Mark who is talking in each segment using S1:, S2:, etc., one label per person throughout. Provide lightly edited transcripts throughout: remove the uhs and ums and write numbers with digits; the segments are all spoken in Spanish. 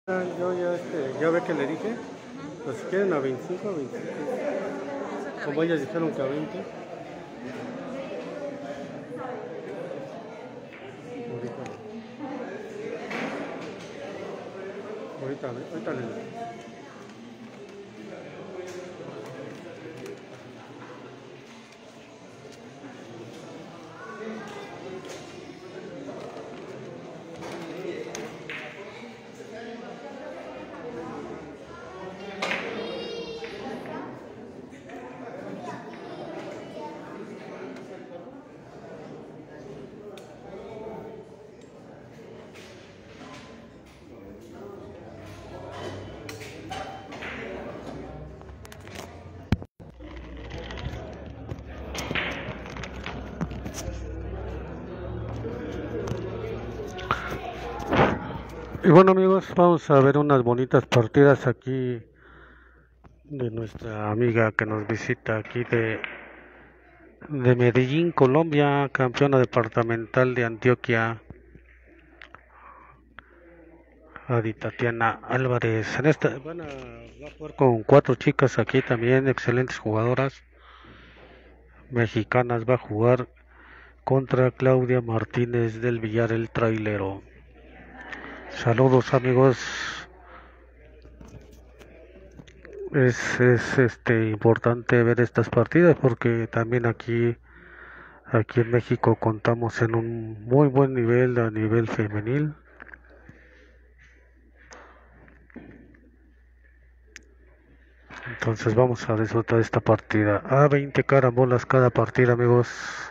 S1: Yo ya, ya ve que le dije, pues si quieren a 25, a 25. Como ellas dijeron que a 20. Ahorita, ahorita les digo. Y bueno amigos, vamos a ver unas bonitas partidas aquí de nuestra amiga que nos visita aquí de Medellín, Colombia, campeona departamental de Antioquia, Adi Tatiana Álvarez. En esta va a jugar con cuatro chicas aquí también, excelentes jugadoras mexicanas. Va a jugar contra Claudia Martínez del Villar el Trailero. Saludos amigos. Es importante ver estas partidas porque también aquí en México contamos en un muy buen nivel a nivel femenil. Entonces vamos a disfrutar de esta partida. A 20 carambolas cada partida amigos.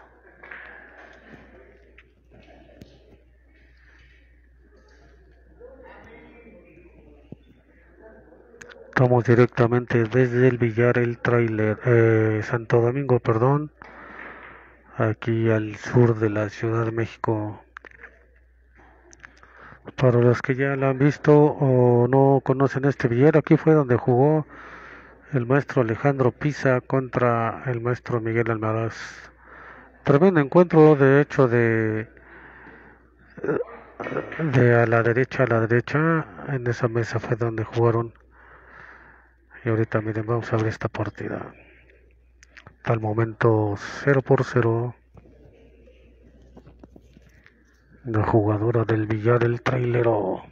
S1: Estamos directamente desde el Villar el Trailer, Santo Domingo, perdón, aquí al sur de la Ciudad de México. Para los que ya la han visto o no conocen este billar, aquí fue donde jugó el maestro Alejandro Pisa contra el maestro Miguel Almaraz. Tremendo encuentro, de hecho, de a la derecha, en esa mesa fue donde jugaron. Y ahorita miren, vamos a ver esta partida. Hasta el momento 0-0. La jugadora del Villar el Trailero.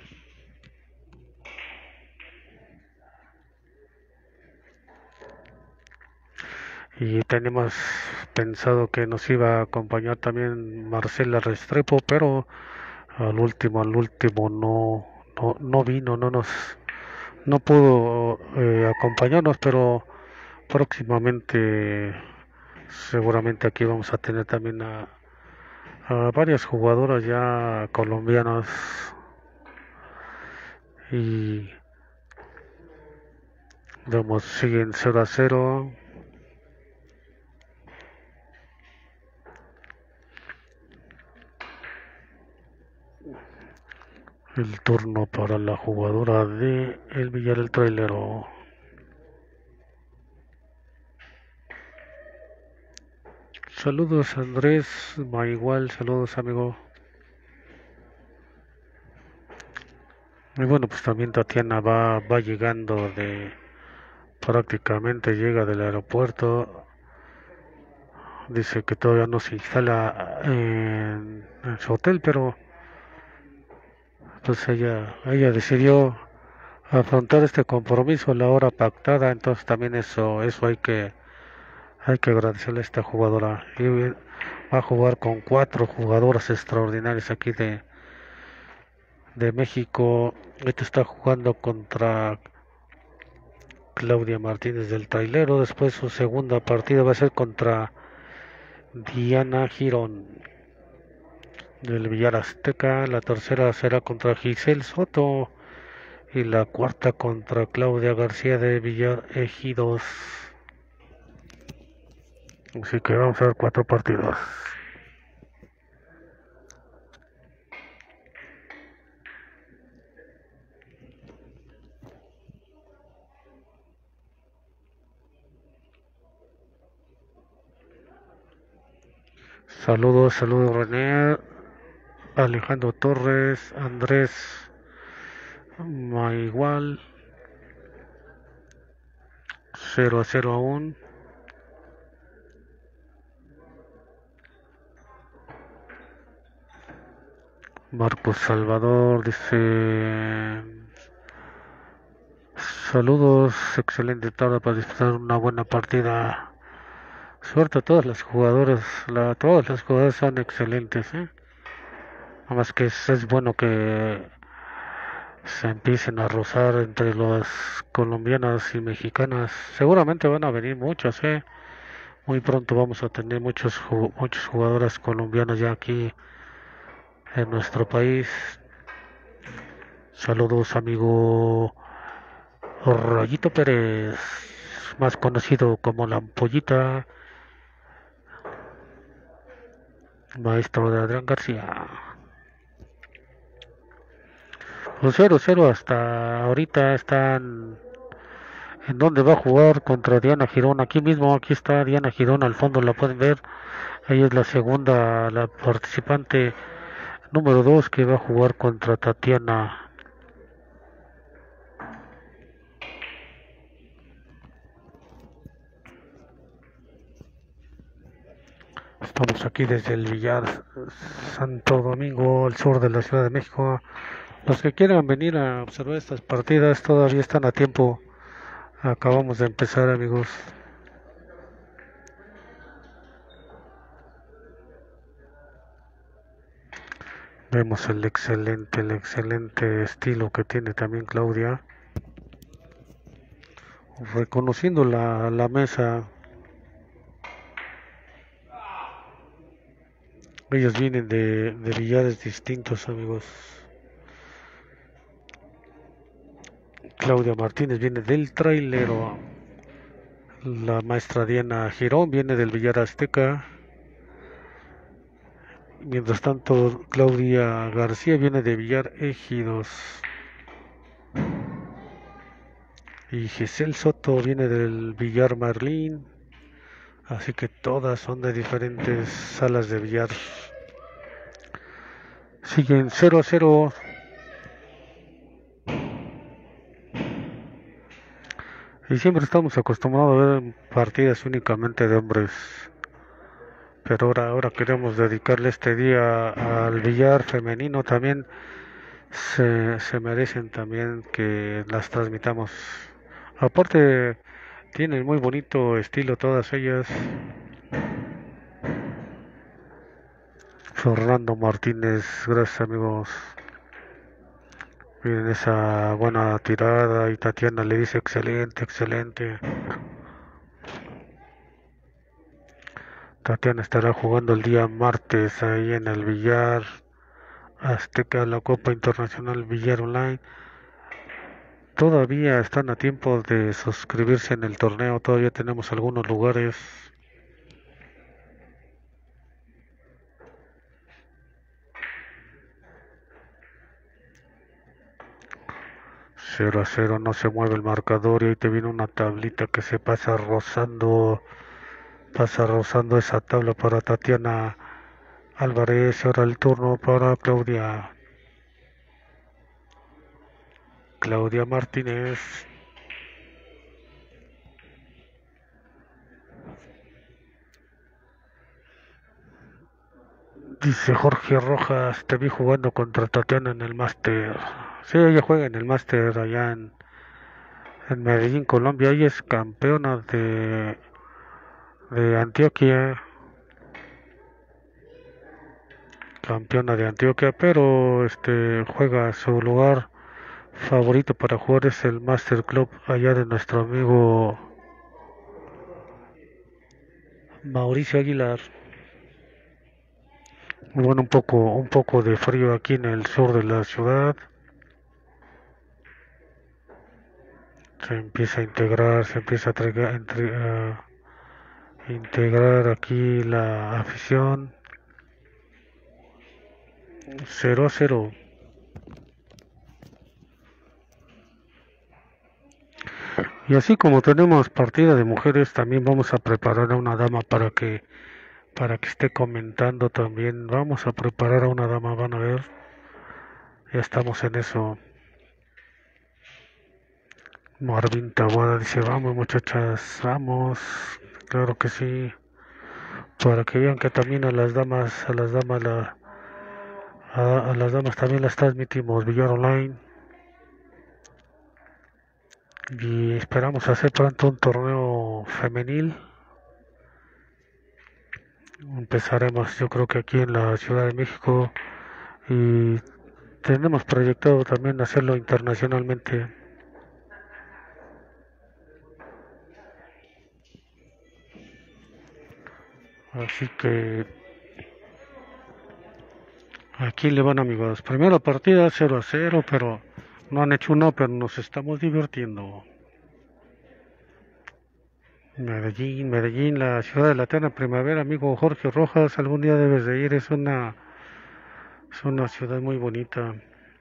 S1: Y tenemos pensado que nos iba a acompañar también Marcela Restrepo, pero al último no vino, no pudo acompañarnos, pero próximamente seguramente aquí vamos a tener también a varias jugadoras ya colombianas y vemos siguen 0-0. El turno para la jugadora de el Villar el Trailero. Saludos Andrés Maigual, saludos amigo. Y bueno, pues también Tatiana va llegando prácticamente llega del aeropuerto. Dice que todavía no se instala en su hotel, pero pues ella decidió afrontar este compromiso a la hora pactada, entonces también eso hay que agradecerle a esta jugadora. Y va a jugar con cuatro jugadoras extraordinarias aquí de México. Este está jugando contra Claudia Martínez del Trailero. Después su segunda partida va a ser contra Diana Girón del Villar Azteca. La tercera será contra Giselle Soto. Y la cuarta contra Claudia García de Villar Ejidos. Así que vamos a ver cuatro partidos. Saludos René, Alejandro Torres, Andrés Roma igual, 0-0 aún. Marcos Salvador dice: saludos, excelente tarde para disfrutar una buena partida. Suerte a todas las jugadoras, todas las jugadoras son excelentes, ¿eh? Nada más que es bueno que se empiecen a rozar entre las colombianas y mexicanas. Seguramente van a venir muchas, ¿eh? Muy pronto vamos a tener muchas jugadoras colombianas ya aquí en nuestro país. Saludos, amigo Rayito Pérez, más conocido como la Ampollita, maestro de Adrián García. 0-0 hasta ahorita. Están en donde va a jugar contra Diana Girón. Aquí mismo, aquí está Diana Girón al fondo, la pueden ver. Ella es la segunda, la participante número 2 que va a jugar contra Tatiana. Estamos aquí desde el Villar Santo Domingo, al sur de la Ciudad de México. Los que quieran venir a observar estas partidas todavía están a tiempo. Acabamos de empezar, amigos. Vemos el excelente estilo que tiene también Claudia. Reconociendo la mesa. Ellos vienen de billares distintos, amigos. Claudia Martínez viene del Trailero. La maestra Diana Girón viene del Villar Azteca. Mientras tanto, Claudia García viene de Villar Ejidos. Y Giselle Soto viene del Villar Marlín. Así que todas son de diferentes salas de billar. Siguen 0-0. Y siempre estamos acostumbrados a ver partidas únicamente de hombres. Pero ahora queremos dedicarle este día al billar femenino. También se merecen también que las transmitamos. Aparte, tienen muy bonito estilo todas ellas. Fernando Martínez, gracias, amigos. Miren esa buena tirada y Tatiana le dice excelente. Tatiana estará jugando el día martes ahí en el Villar Azteca, la Copa Internacional Villar Online. Todavía están a tiempo de suscribirse en el torneo, todavía tenemos algunos lugares. Cero a cero, no se mueve el marcador y ahí te viene una tablita que se pasa rozando esa tabla para Tatiana Álvarez. Ahora el turno para Claudia Martínez. Dice Jorge Rojas, te vi jugando contra Tatiana en el Máster. Sí, ella juega en el Máster allá en Medellín, Colombia. Ella es campeona de Antioquia. Campeona de Antioquia, pero juega su lugar favorito para jugar es el Master Club allá de nuestro amigo Mauricio Aguilar. Bueno, un poco de frío aquí en el sur de la ciudad. Se empieza a integrar, a integrar aquí la afición. 0-0. Y así como tenemos partida de mujeres, también vamos a preparar a una dama para que esté comentando también. Vamos a preparar a una dama, van a ver. Ya estamos en eso. Marvin Tawada dice, vamos muchachas, vamos. Claro que sí. Para que vean que también a las damas también las transmitimos Villar Online. Y esperamos hacer pronto un torneo femenil. Empezaremos yo creo que aquí en la Ciudad de México y tenemos proyectado también hacerlo internacionalmente. Así que aquí le van amigos. Primera partida 0-0, pero no han hecho uno, pero nos estamos divirtiendo. Medellín, Medellín, la ciudad de la eterna primavera, amigo Jorge Rojas, algún día debes de ir, es una ciudad muy bonita.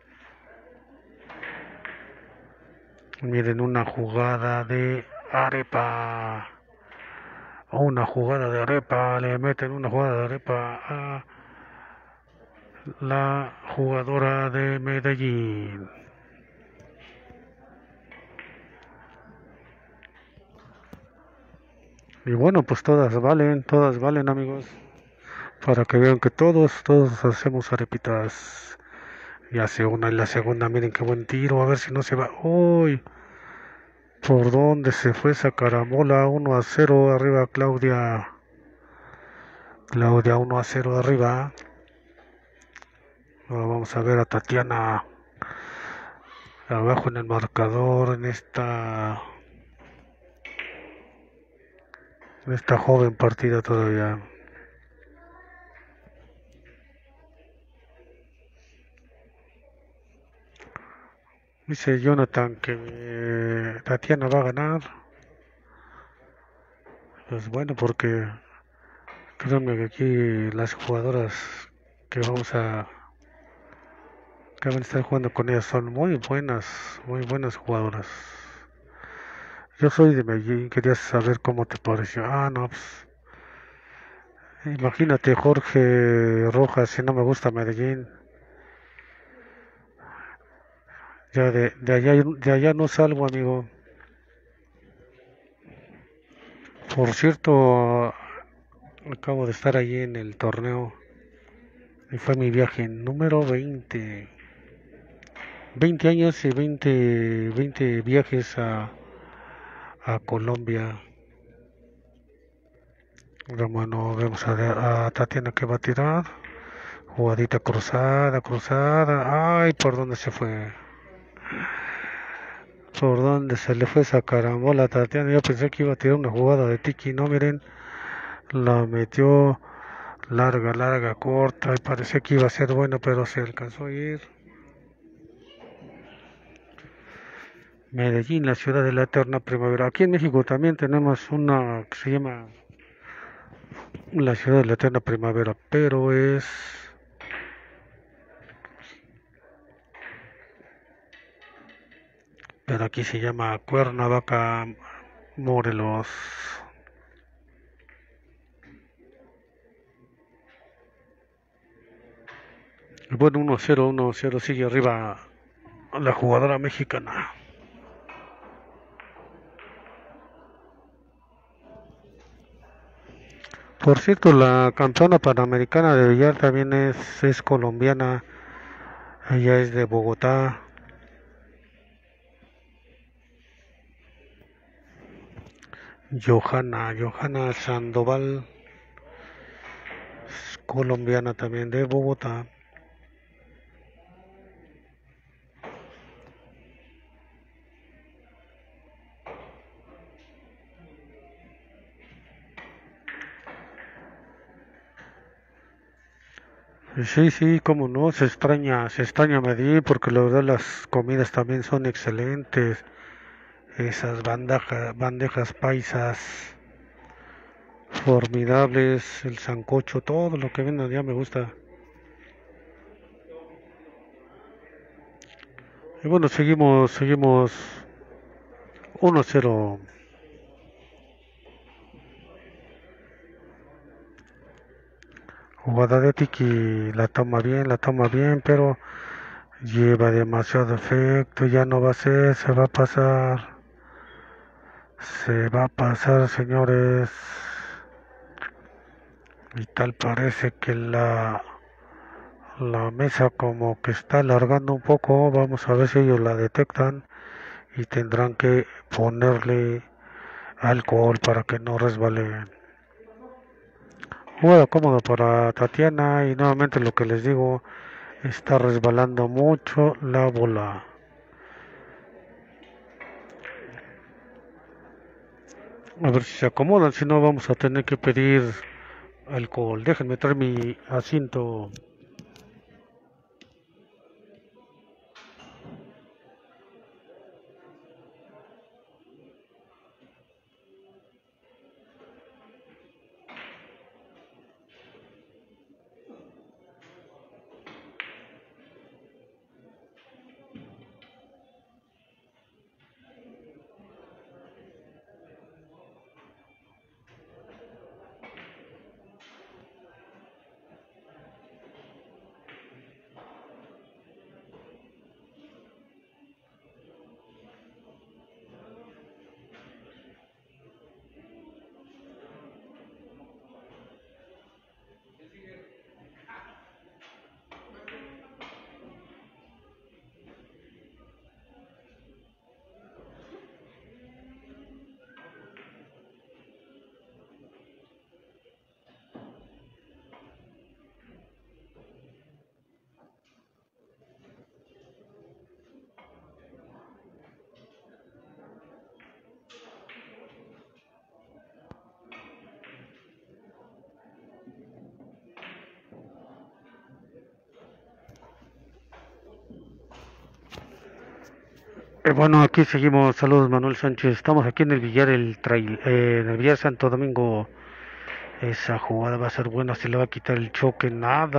S1: Miren una jugada de arepa, le meten una jugada de arepa a la jugadora de Medellín. Y bueno, pues todas valen amigos, para que vean que todos hacemos arepitas. Y hace una y la segunda, miren qué buen tiro, a ver si no se va. ¡Uy! ¿Por dónde se fue esa carambola? 1-0 arriba Claudia. Claudia 1-0 arriba. Ahora vamos a ver a Tatiana abajo en el marcador en esta joven partida todavía. Dice Jonathan que Tatiana va a ganar. Pues bueno, porque créanme que aquí las jugadoras que que van a estar jugando con ellas son muy buenas jugadoras. Yo soy de Medellín, quería saber cómo te pareció. Ah, no, pues, imagínate Jorge Rojas, si no me gusta Medellín, ya de allá no salgo, amigo. Por cierto, acabo de estar allí en el torneo y fue mi viaje número 20. 20 años y 20 viajes a Colombia. Bueno, vemos a Tatiana que va a tirar. Jugadita cruzada. Ay, ¿por dónde se fue? ¿Por dónde se le fue esa carambola a Tatiana? Yo pensé que iba a tirar una jugada de tiki, no, miren, la metió larga, corta, y parecía que iba a ser bueno, pero se alcanzó a ir. Medellín, la ciudad de la eterna primavera. Aquí en México también tenemos una que se llama la ciudad de la eterna primavera, pero aquí se llama Cuernavaca, Morelos. Bueno, 1-0 sigue arriba la jugadora mexicana. Por cierto, la campeona panamericana de billar también es colombiana, ella es de Bogotá. Johanna Sandoval, es colombiana también de Bogotá. Sí, cómo no, se extraña Medellín porque la verdad las comidas también son excelentes. Esas bandejas paisas formidables, el sancocho, todo lo que venden allá me gusta. Y bueno, seguimos 1-0. Jugada de Tiki, la toma bien, pero lleva demasiado efecto, ya no va a ser, se va a pasar. Se va a pasar, señores. Y tal parece que la mesa como que está alargando un poco. Vamos a ver si ellos la detectan y tendrán que ponerle alcohol para que no resbale. Juega cómodo para Tatiana y nuevamente lo que les digo, está resbalando mucho la bola. A ver si se acomodan, si no vamos a tener que pedir alcohol. Déjenme traer mi asiento. Bueno, aquí seguimos. Saludos, Manuel Sánchez. Estamos aquí en el Villar, en el Villar Santo Domingo. Esa jugada va a ser buena, se le va a quitar el choque.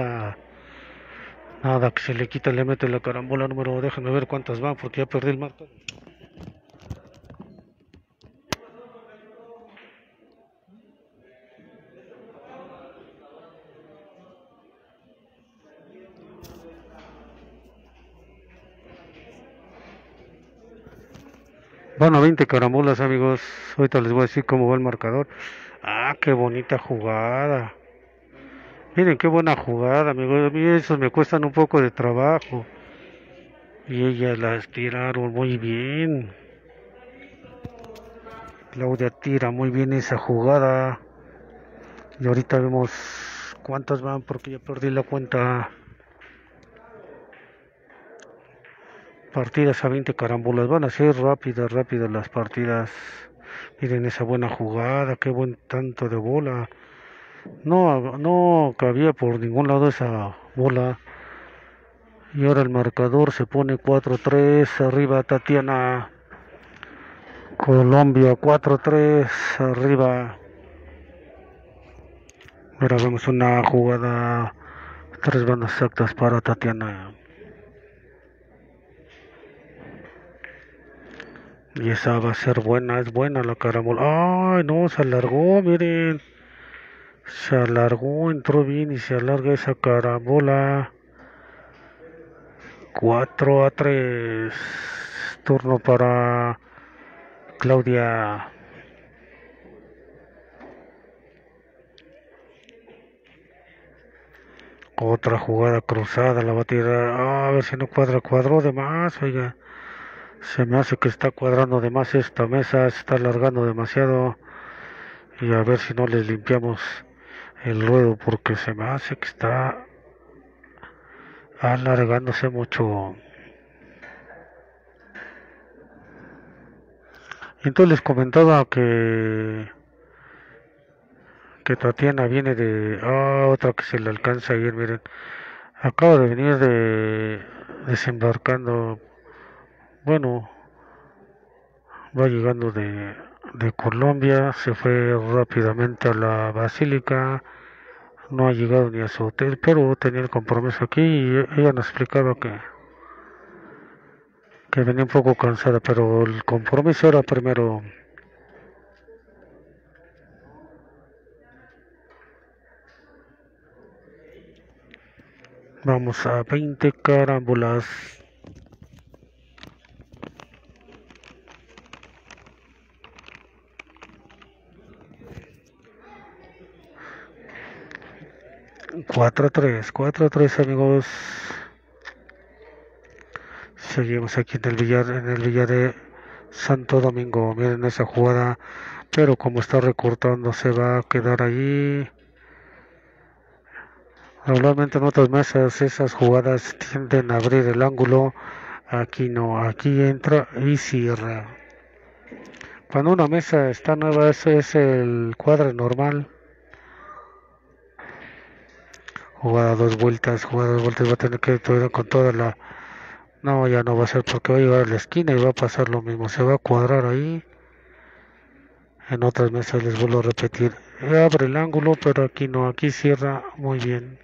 S1: Nada que se le quita, le mete la carambola número. Déjenme ver cuántas van porque ya perdí el marco. Bueno, 20 carambolas, amigos. Ahorita les voy a decir cómo va el marcador. Ah, qué bonita jugada. Miren qué buena jugada, amigos. A mí esos me cuestan un poco de trabajo. Y ellas las tiraron muy bien. Claudia tira muy bien esa jugada. Y ahorita vemos cuántas van porque ya perdí la cuenta. Partidas a 20 carambolas. Van a ser rápidas las partidas. Miren esa buena jugada. Qué buen tanto de bola. No cabía por ningún lado esa bola. Y ahora el marcador se pone 4-3. Arriba Tatiana. Colombia 4-3. Arriba. Ahora vemos una jugada. Tres bandas exactas para Tatiana. Y esa va a ser buena, es buena la carambola. Ay, no, se alargó, miren. Se alargó, entró bien y se alarga esa carambola. 4-3. Turno para Claudia. Otra jugada cruzada, la va a tirar. A ver si no cuadró de más, oiga. Se me hace que está cuadrando de más esta mesa, se está alargando demasiado. Y a ver si no les limpiamos el ruedo porque se me hace que está alargándose mucho. Entonces les comentaba que Tatiana viene de otra que se le alcanza a ir, miren. Acaba de venir de desembarcando, bueno, va llegando de Colombia, se fue rápidamente a la Basílica, no ha llegado ni a su hotel, pero tenía el compromiso aquí y ella nos explicaba que venía un poco cansada, pero el compromiso era primero. Vamos a 20 carambolas. 4-3 amigos. Seguimos aquí en el Villar de Santo Domingo. Miren esa jugada, pero como está recortando se va a quedar ahí. Normalmente en otras mesas esas jugadas tienden a abrir el ángulo. Aquí no, aquí entra y cierra. Cuando una mesa está nueva, ese es el cuadro normal. Jugada dos vueltas, va a tener que ir con toda la... No, ya no va a ser porque va a llegar a la esquina y va a pasar lo mismo. Se va a cuadrar ahí. En otras mesas les vuelvo a repetir. Abre el ángulo, pero aquí no, aquí cierra muy bien.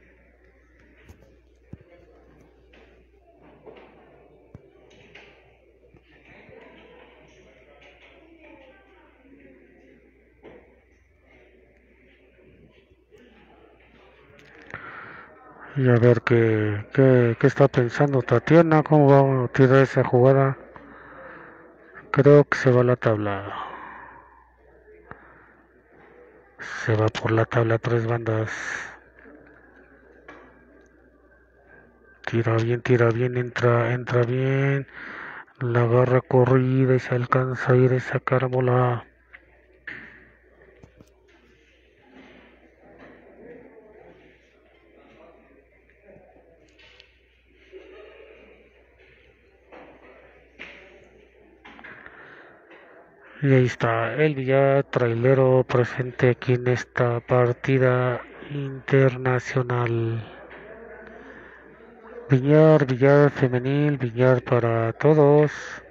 S1: Y a ver qué está pensando Tatiana, cómo va a tirar esa jugada. Creo que se va a la tabla. Se va por la tabla, tres bandas. Tira bien, entra bien. La agarra corrida y se alcanza a ir esa carábola. Y ahí está el Villar Trailero presente aquí en esta partida internacional. Villar femenil, Villar para todos.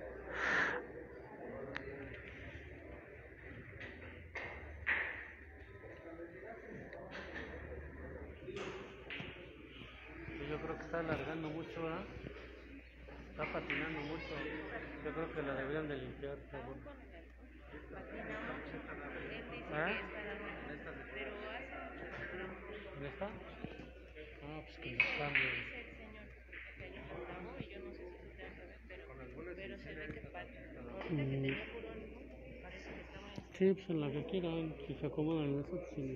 S1: Yo creo que está alargando mucho, ¿eh? Está patinando mucho. Yo creo que la deberían de limpiar. ¿Eh? ¿Ya está? Ah, pues que nos cambien. Mm. Sí, pues en la que quieran, si se acomodan en las opciones.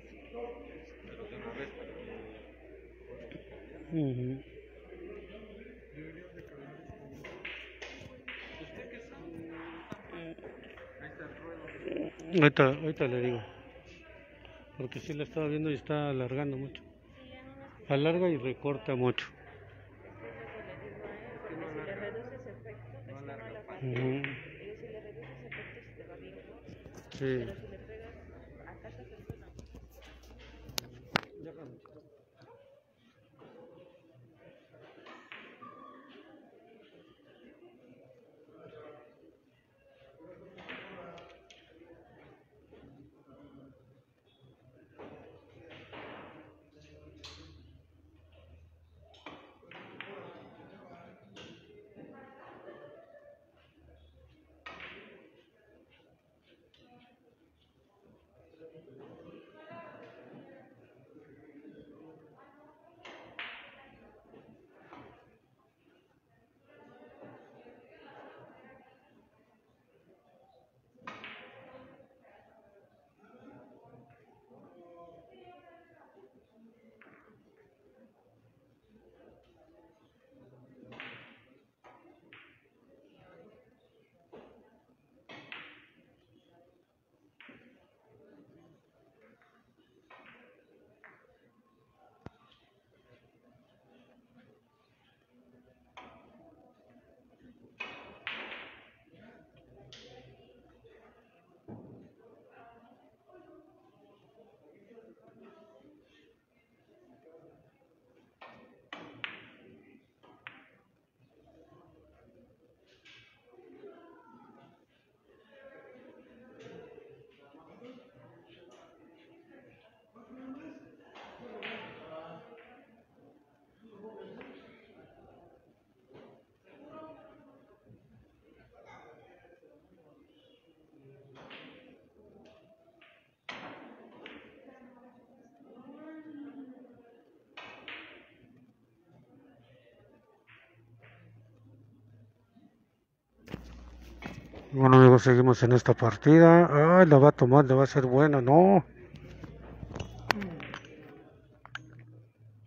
S1: Ahorita le digo, porque sí la estaba viendo y está alargando mucho. Alarga y recorta mucho. Uh-huh. Sí. Bueno amigos, seguimos en esta partida. Ay, la va a tomar, la va a ser buena, no.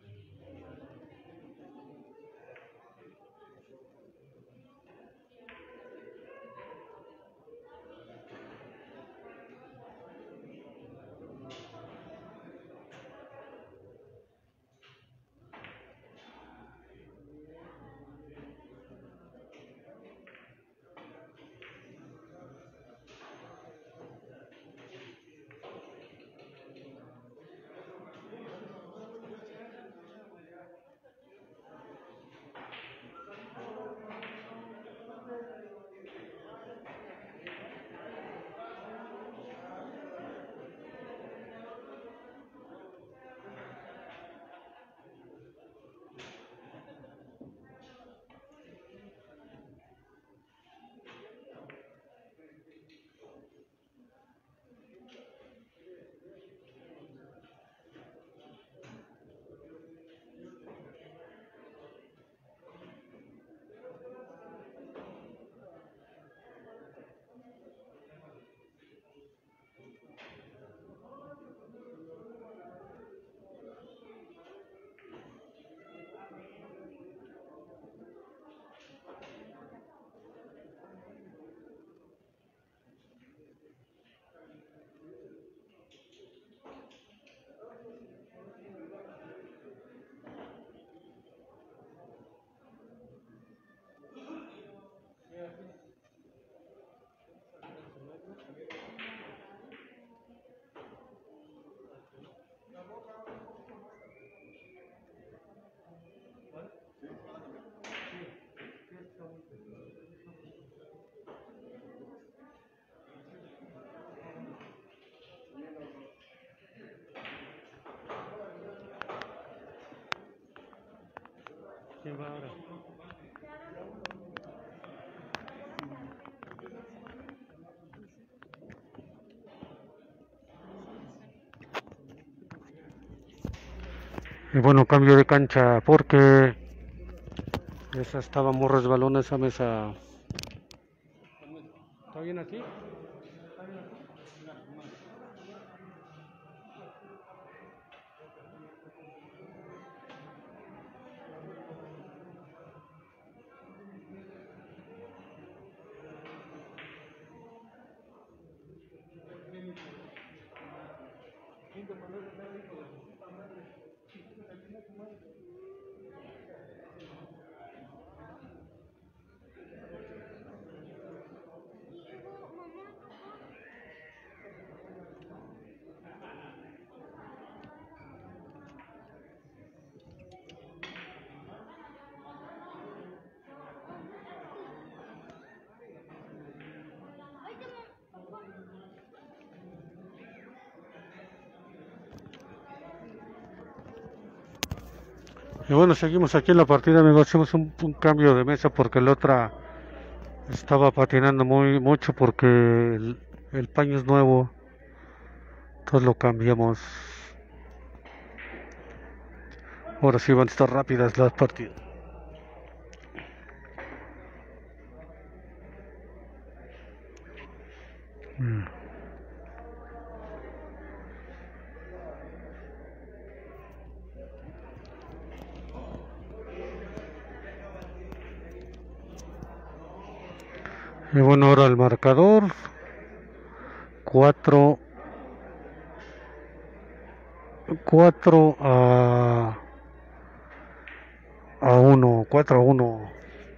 S1: ¿Quién va ahora? Y bueno, cambio de cancha porque esa estaba muy resbalona esa mesa. ¿Está bien aquí? Y bueno, seguimos aquí en la partida, amigos. Hacemos un cambio de mesa porque la otra estaba patinando mucho porque el paño es nuevo. Entonces lo cambiamos. Ahora sí van a estar rápidas las partidas. Mm. Y bueno, ahora el marcador 4 4 a 1, 4 a 1.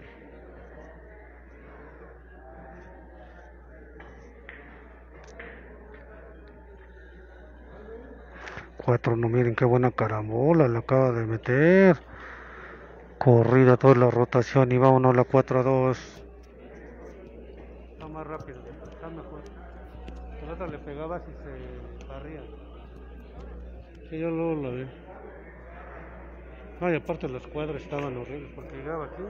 S1: 4 no, miren qué buena carambola la acaba de meter. Corrida toda la rotación y vámonos a la 4 a 2. Está más rápido, está mejor. La otra le pegabas y se barría. Sí, yo luego la vi. No, y aparte los cuadros estaban horribles porque llegaba aquí.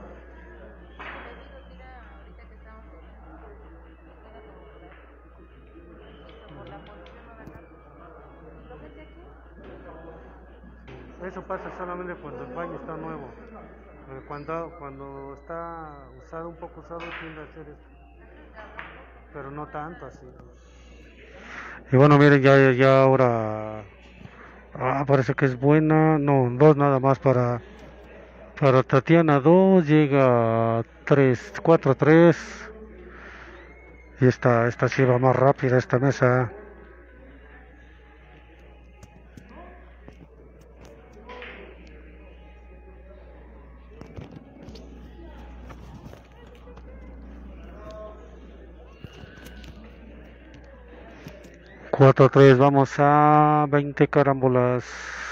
S1: Eso pasa solamente cuando el baño está nuevo. Cuando está usado, un poco usado, tiende a hacer esto. Pero no tanto así. Y bueno, miren, ya ahora. Parece que es buena. No, dos nada más para Tatiana. Dos, llega 3 4 3. Y esta sí va más rápida, esta mesa. 4 3, vamos a 20 carambolas.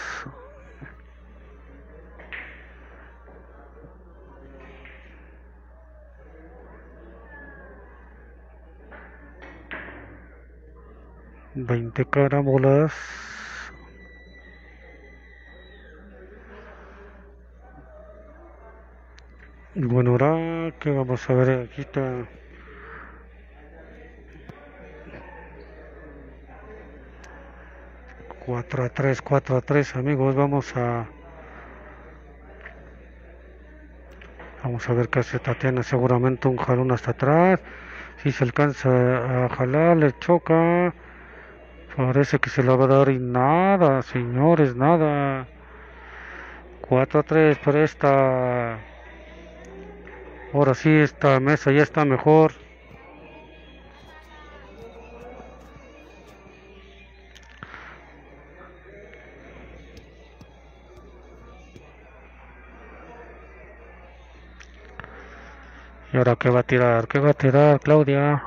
S1: Veinte carambolas. Y bueno, ahora que vamos a ver, aquí está. 4 a 3, 4 a 3, amigos. Vamos a ver qué hace Tatiana. Seguramente un jalón hasta atrás. Si se alcanza a jalar, le choca. Parece que se la va a dar y nada, señores, nada. 4 a 3 para esta. Ahora sí, esta mesa ya está mejor. ¿Y ahora qué va a tirar? ¿Qué va a tirar, Claudia?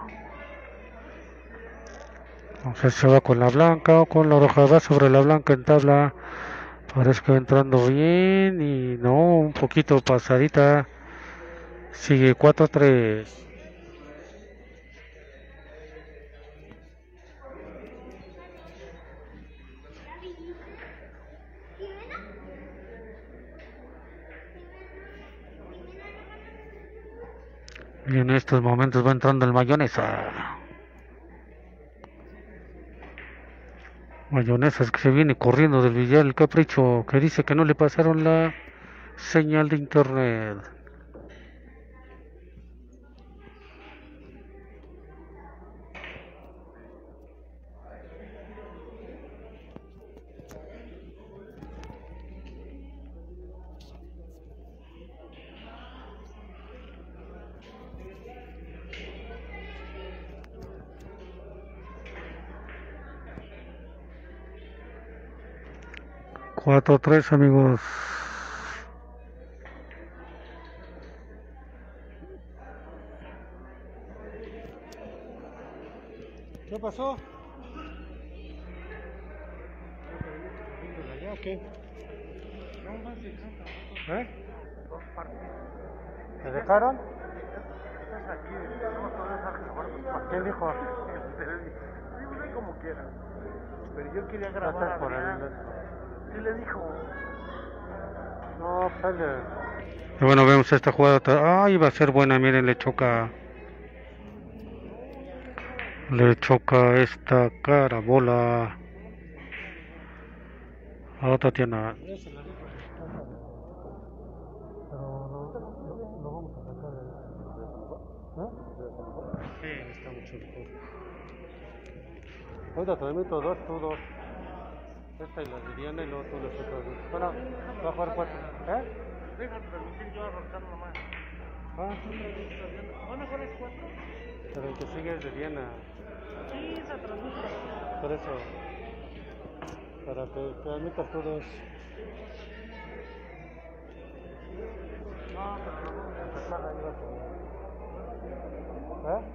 S1: No sé si se va con la blanca o con la roja. Va sobre la blanca en tabla. Parece que va entrando bien y no, un poquito pasadita. Sigue 4 a 3. Y en estos momentos va entrando el Mayonesa. Mayonesas que se viene corriendo del Villar el Capricho, que dice que no le pasaron la señal de internet. Cuatro tres, amigos.
S2: ¿Qué pasó? ¿Qué? ¿Eh? ¿Te dejaron? ¿Quién dijo?
S3: Sí, como quiera. Pero yo quería grabar
S2: por
S3: a Adrián. Sí le dijo.
S2: No, pues
S1: Y bueno, vemos esta jugada. Ah, iba a ser buena, miren, le choca esta carambola a Tatiana. Sí, está mucho mejor.
S2: ahorita transmito dos, tú dos. Esta y la de Diana y luego tú las otras dos. Bueno, va a jugar cuatro. ¿Eh?
S3: Deja transmitir yo a arrancar nomás.
S2: Ah,
S3: ¿Van a jugar es 4?
S2: pero el que sigue es de Diana.
S3: Sí, esa transmite.
S2: Por eso. Para que transmitas tú dos.
S3: No, pero no vamos a empezar ahí.
S2: ¿Eh?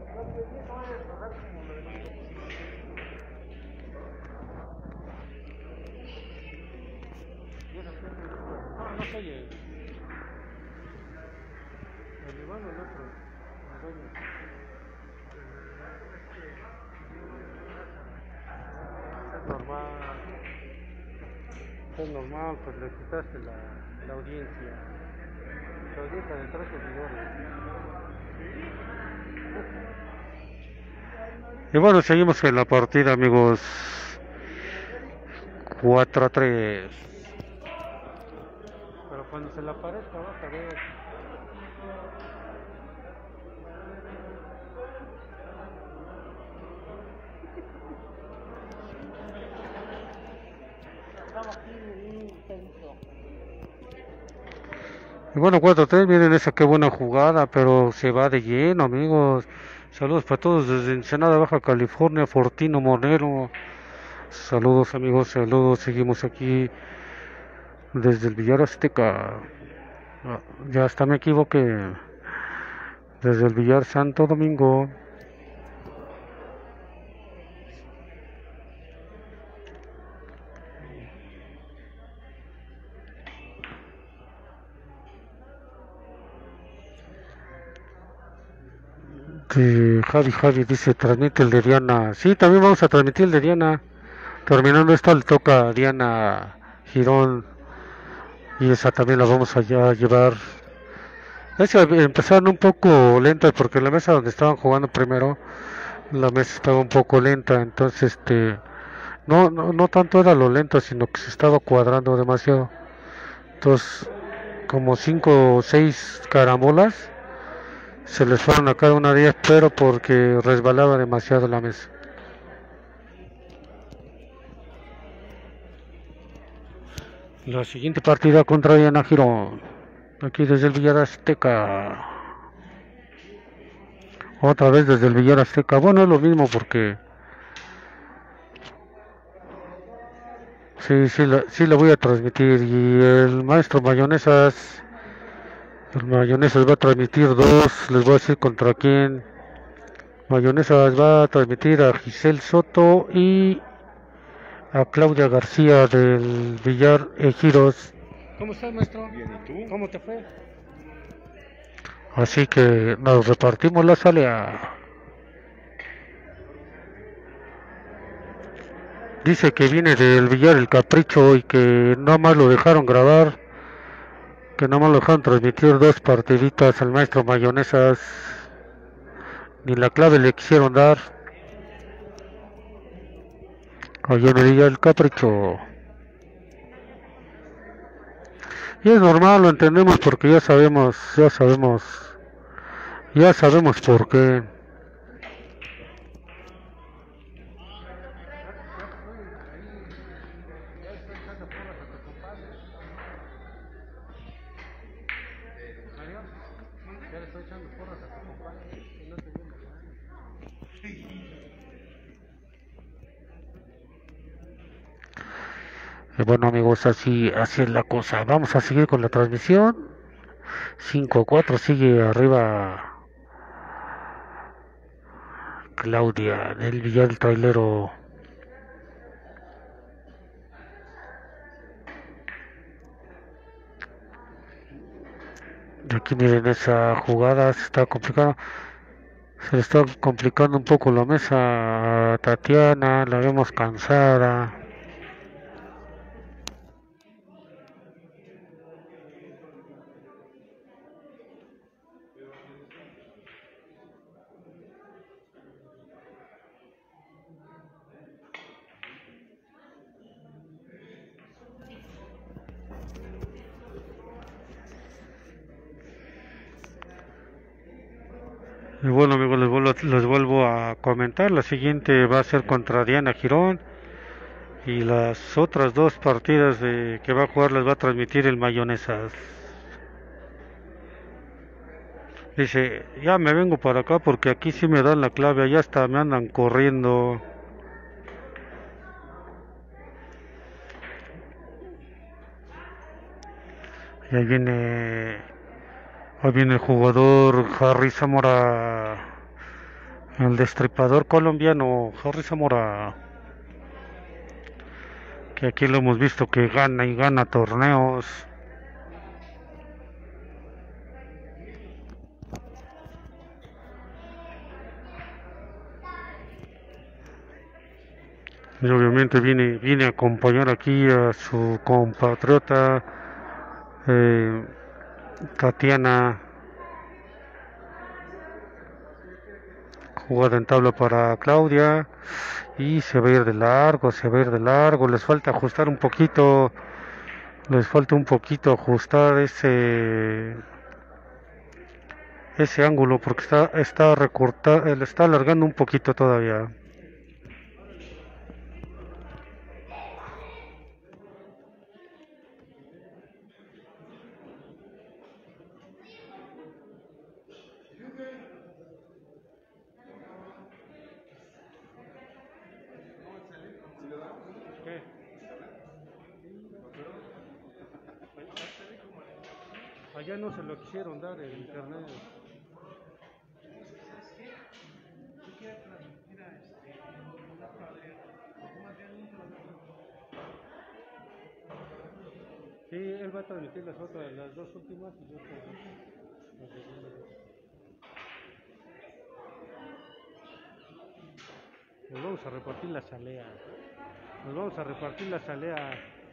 S2: No se oye. El Iván o el otro. El dueño. Es normal. Es normal, pues le quitaste la audiencia. La audiencia de 3 seguidores.
S1: Y bueno, seguimos en la partida, amigos. 4-3.
S2: Pero cuando se le aparezca vas a ver.
S1: Y bueno, 4-3, miren esa qué buena jugada, pero se va de lleno, amigos. Saludos para todos desde Ensenada, Baja California, Fortino Monero. Saludos, amigos, saludos. Seguimos aquí desde el Villar Azteca. Ah, ya hasta me equivoqué. Desde el Villar Santo Domingo. Javi dice, transmite el de Diana. Sí, también vamos a transmitir el de Diana. Terminando esto le toca a Diana Girón. Y esa también la vamos a llevar. Empezaron un poco lentas porque la mesa donde estaban jugando primero, la mesa estaba un poco lenta. Entonces, no tanto era lo lento, sino que se estaba cuadrando demasiado. Entonces, como 5 o 6 carambolas se les fueron a cada una de ellas, pero porque resbalaba demasiado la mesa. La siguiente partida contra Diana Girón, aquí desde el Villar Azteca. Otra vez desde el Villar Azteca. Bueno, es lo mismo porque sí la voy a transmitir. Y el maestro Mayonesas, va a transmitir dos. Les voy a decir contra quién. Mayonesas va a transmitir a Giselle Soto y a Claudia García del Villar Ejidos.
S2: ¿Cómo estás, maestro? Bien, ¿y tú? ¿Cómo te fue?
S1: Así que nos repartimos la salida. Dice que viene del Villar El Capricho y que nada más lo dejaron grabar, que nada más lo dejaron transmitir dos partiditas al maestro Mayonesas. Ni la clave le quisieron dar. Oye, me diga el capricho. Y es normal, lo entendemos porque ya sabemos por qué.
S2: Ya estoy echando porras a tu compadre. Mario, ya le estoy echando porras a tu compadre. Y no te viene mal.
S1: Bueno amigos, así es la cosa. Vamos a seguir con la transmisión. 5-4 sigue arriba Claudia del Villar del Trailero. Y aquí miren esa jugada, se le está complicando un poco la mesa a Tatiana, la vemos cansada. Y bueno amigos, les vuelvo a comentar, la siguiente va a ser contra Diana Girón y las otras dos partidas que va a jugar las va a transmitir el Mayonesas. Dice, ya me vengo para acá porque aquí sí me dan la clave, allá hasta me andan corriendo. Y ahí viene el jugador Harry Zamora, el destripador colombiano Harry Zamora, que aquí lo hemos visto que gana y gana torneos. Y obviamente viene a acompañar aquí a su compatriota eh, Tatiana. Jugada en tabla para Claudia. Y se va a ir de largo, se va a ir de largo. Les falta ajustar un poquito. Les falta un poquito ajustar ese ángulo porque está recortado, le está alargando un poquito todavía.
S2: ¿Qué? Allá no se lo quisieron dar el internet. Sí, él va a transmitir las dos últimas y yo las segundas. Nos vamos a repartir la salea. Nos vamos a repartir la salea.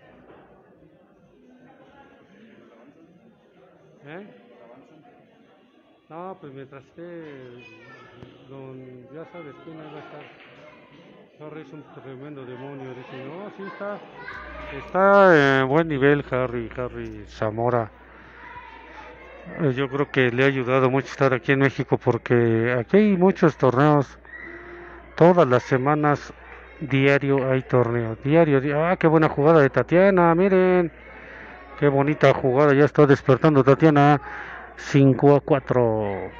S2: ¿Eh? No, pues mientras esté ya sabes quién ahí va a estar. Harry es un tremendo demonio. Dice, no, sí está en buen nivel Harry Zamora. Yo creo que le ha ayudado mucho estar aquí en México porque aquí hay muchos torneos. Todas las semanas, diario hay torneos. Diario. Ah, qué buena jugada de Tatiana. Miren, qué bonita jugada. Ya está despertando Tatiana. 5-4.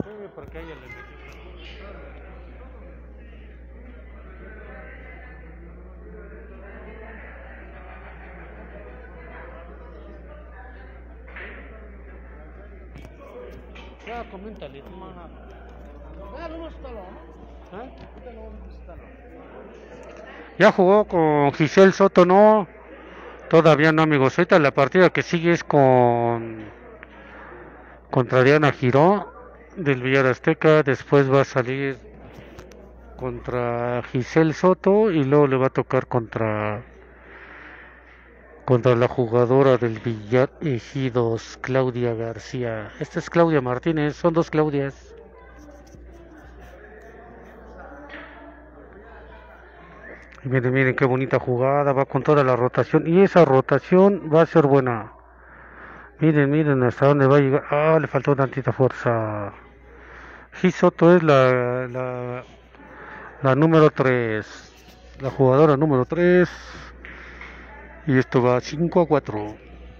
S2: Sí, porque ella le metió. Ya, coméntale, tú. ¿Eh? Ya jugó con Giselle Soto, no. Todavía no, amigos. Ahorita la partida que sigue es contra Diana Giró del Villar Azteca. Después va a salir contra Giselle Soto y luego le va a tocar contra la jugadora del Villar Ejidos, Claudia García. Esta es Claudia Martínez, son dos Claudias. Y miren, miren qué bonita jugada, va con toda la rotación y esa rotación va a ser buena. Miren, miren hasta dónde va a llegar. Ah, le faltó tantita fuerza. Soto es la número 3, la jugadora número 3. Y esto va 5-4.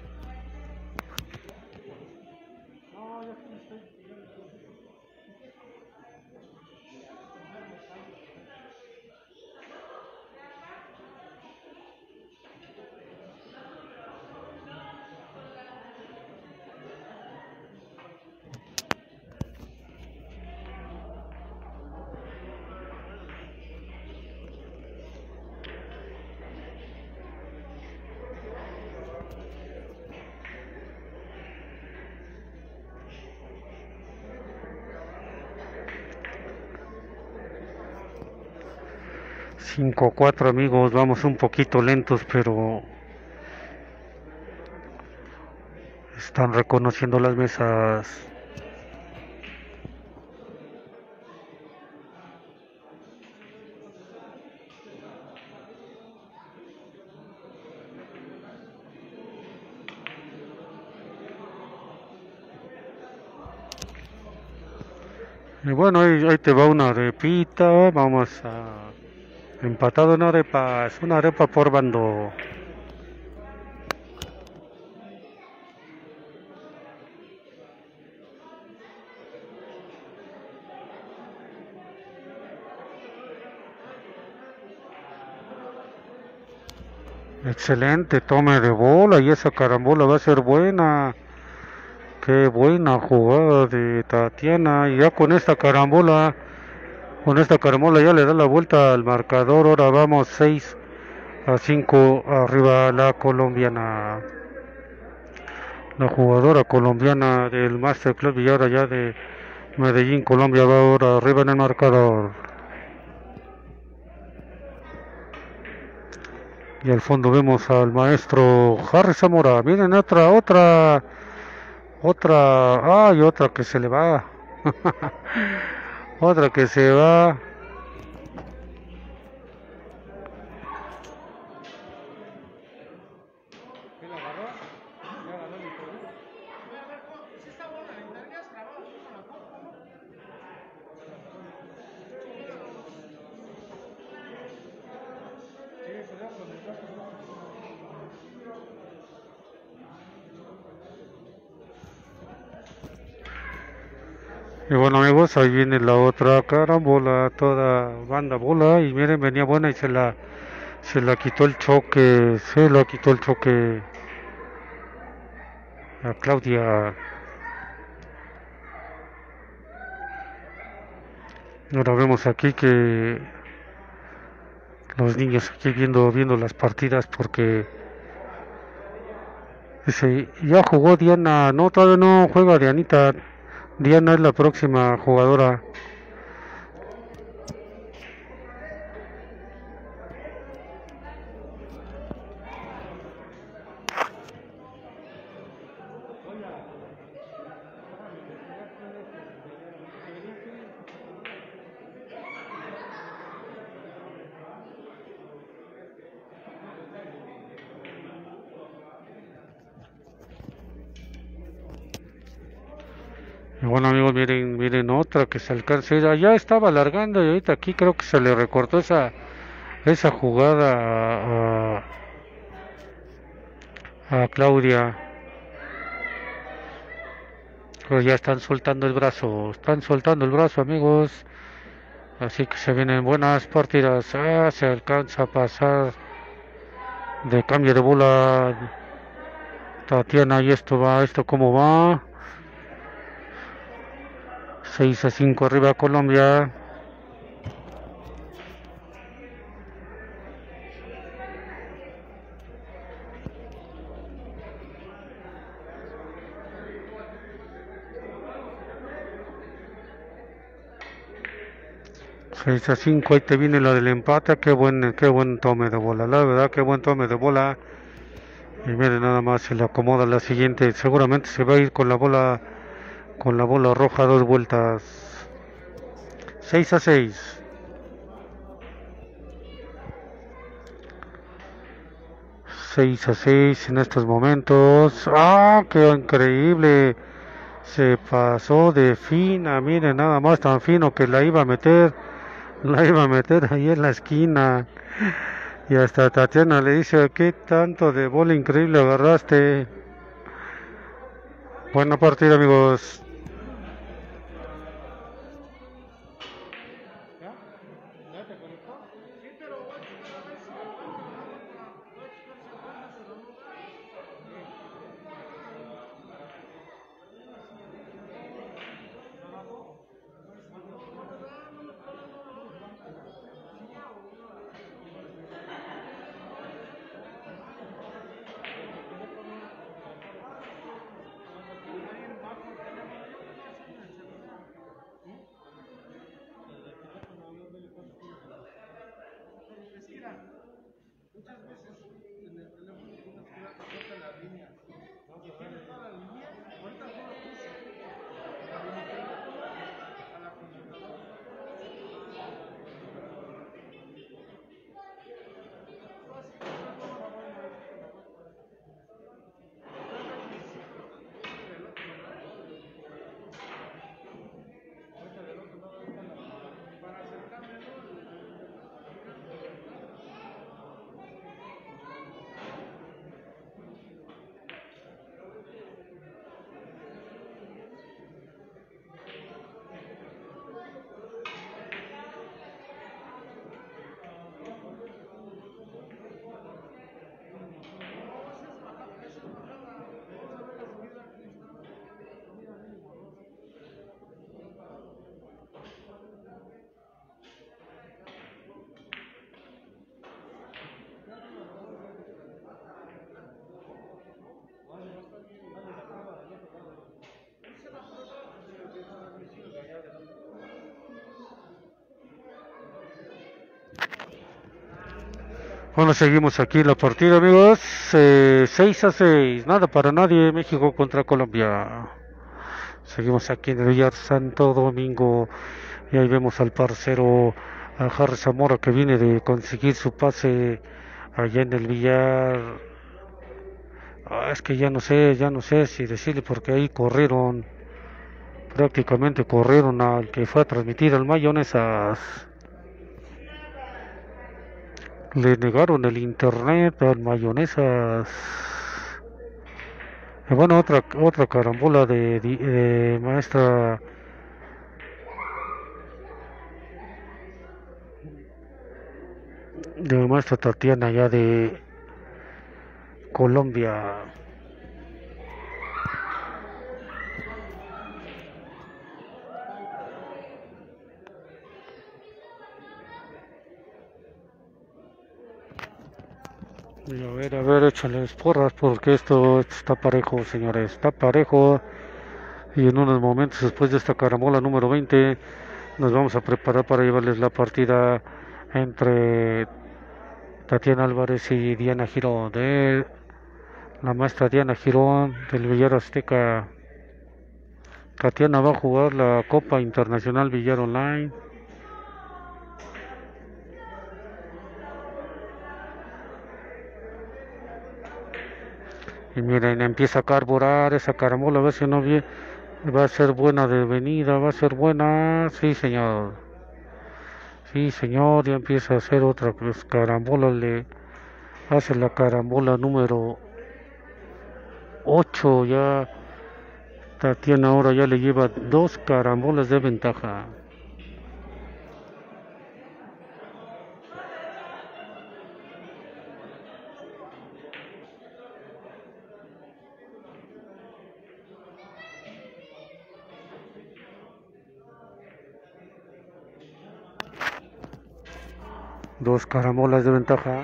S2: 5-4, amigos, vamos un poquito lentos, pero están reconociendo las mesas. Y bueno, ahí te va una arepita, vamos a empatado en arepas, una arepa por bando. Excelente tome de bola y esa carambola va a ser buena. Qué buena jugada de Tatiana. Y ya con esta carambola ya le da la vuelta al marcador. Ahora vamos 6-5 arriba la colombiana. La jugadora colombiana del Master Club y ahora ya de Medellín, Colombia, va ahora arriba en el marcador. Y al fondo vemos al maestro Harry Zamora. Miren otra. Ay, otra que se le va. Otra que se va. Y bueno, amigos, ahí viene la otra carambola, toda banda bola. Y miren, venía buena y se la quitó el choque. Se la quitó el choque a Claudia. Ahora vemos aquí que los niños aquí viendo las partidas porque ya jugó Diana. No, todavía no juega Dianita. Diana es la próxima jugadora. Y bueno, amigos, miren otra que se alcanza. Ya estaba alargando y ahorita aquí creo que se le recortó esa jugada a Claudia.
S1: Pero ya están soltando el brazo, amigos. Así que se vienen buenas partidas. Se alcanza a pasar de cambio de bola Tatiana. Y esto cómo va. 6-5 arriba Colombia. Seis a 5, ahí te viene lo del empate. Qué buen tome de bola, la verdad, qué buen tome de bola. Y miren, nada más se le acomoda la siguiente. Seguramente se va a ir con la bola roja 2 vueltas. 6 a 6. 6 a 6 en estos momentos. Qué increíble. Se pasó de fina. Miren, nada más tan fino que la iba a meter. La iba a meter ahí en la esquina. Y hasta Tatiana le dice, ¿qué tanto de bola increíble agarraste? Buena partida, amigos. Bueno, seguimos aquí la partida, amigos. 6 a 6, nada para nadie. México contra Colombia. Seguimos aquí en el Villar Santo Domingo. Y ahí vemos al parcero, a Harry Zamora, que viene de conseguir su pase allá en el Villar. Es que ya no sé si decirle, porque ahí prácticamente corrieron al que fue a transmitir al Mayonesas. Le negaron el internet al Mayonesas. Y bueno, otra carambola de maestra Tatiana, ya de Colombia. Y a ver, échales porras, porque esto está parejo, señores, está parejo. Y en unos momentos después de esta carambola número 20 nos vamos a preparar para llevarles la partida entre Tatiana Álvarez y Diana Girón, de la maestra Diana Girón del Villar Azteca. Tatiana va a jugar la Copa Internacional Villar Online. Y miren, empieza a carburar esa carambola, a ver si no va a ser buena de venida, va a ser buena. Sí, señor. Sí, señor, ya empieza a hacer otra carambola, le hace la carambola número 8 ya.
S2: Tatiana ahora ya le lleva 2 carambolas de ventaja. Dos carambolas de ventaja.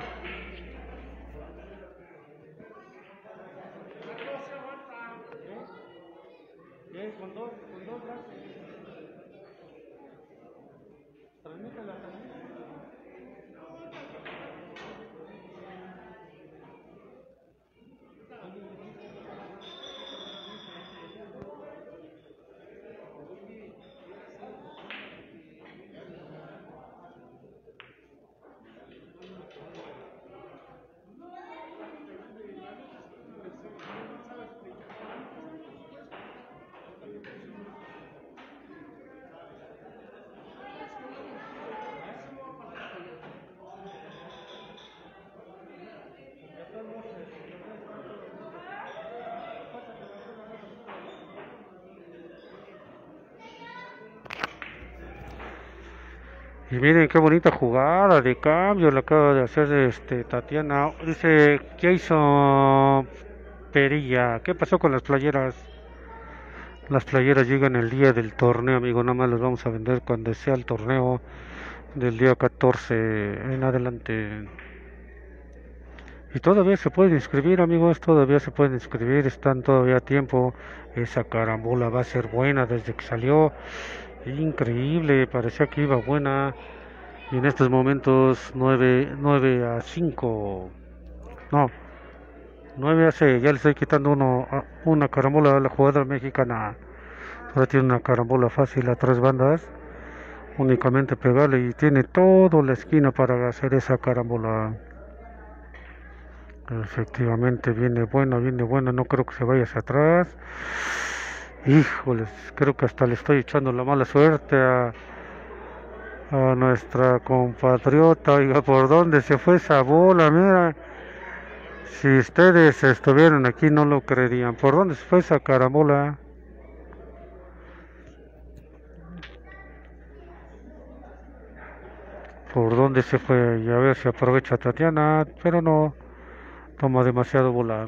S2: Y miren qué bonita jugada de cambio la acaba de hacer Tatiana. Dice, ¿qué hizo Perilla? ¿Qué pasó con las playeras? Las playeras llegan el día del torneo, amigo. Nada más las vamos a vender cuando sea el torneo del día 14 en adelante. Y todavía se pueden inscribir, amigos. Todavía se pueden inscribir. Están todavía a tiempo. Esa carambola va a ser buena desde que salió. Increíble, parecía que iba buena. Y en estos momentos 9 a 5. No, 9 a 6. Ya le estoy quitando una carambola a la jugadora mexicana. Ahora tiene una carambola fácil a 3 bandas. Únicamente pegarle y tiene toda la esquina para hacer esa carambola. Efectivamente viene buena. No creo que se vaya hacia atrás. Híjoles, creo que hasta le estoy echando la mala suerte a nuestra compatriota. Oiga, ¿por dónde se fue esa bola? Mira, si ustedes estuvieran aquí no lo creerían. ¿Por dónde se fue esa carambola? ¿Por dónde se fue? Y a ver si aprovecha Tatiana, pero no, toma demasiado bola.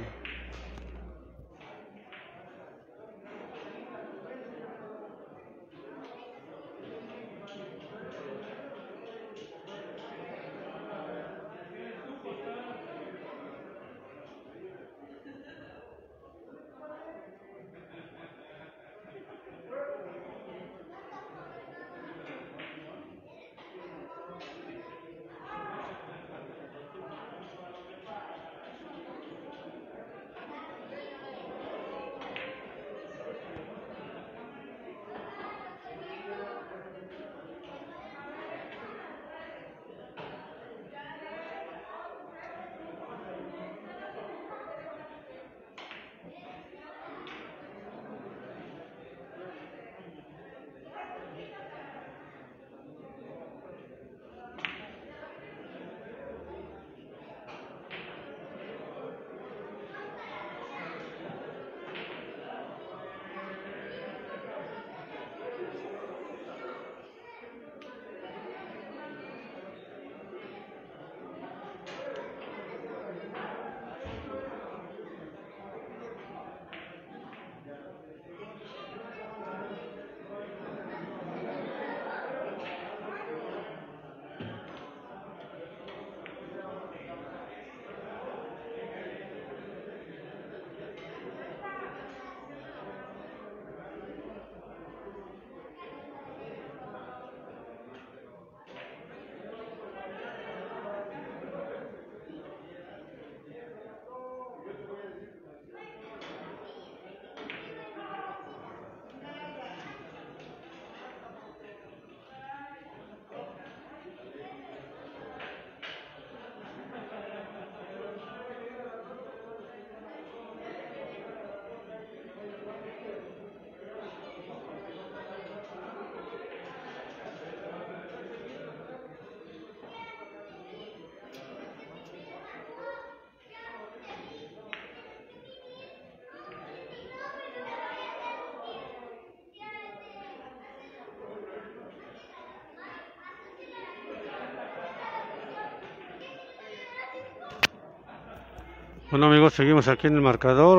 S2: Bueno amigos, seguimos aquí en el marcador,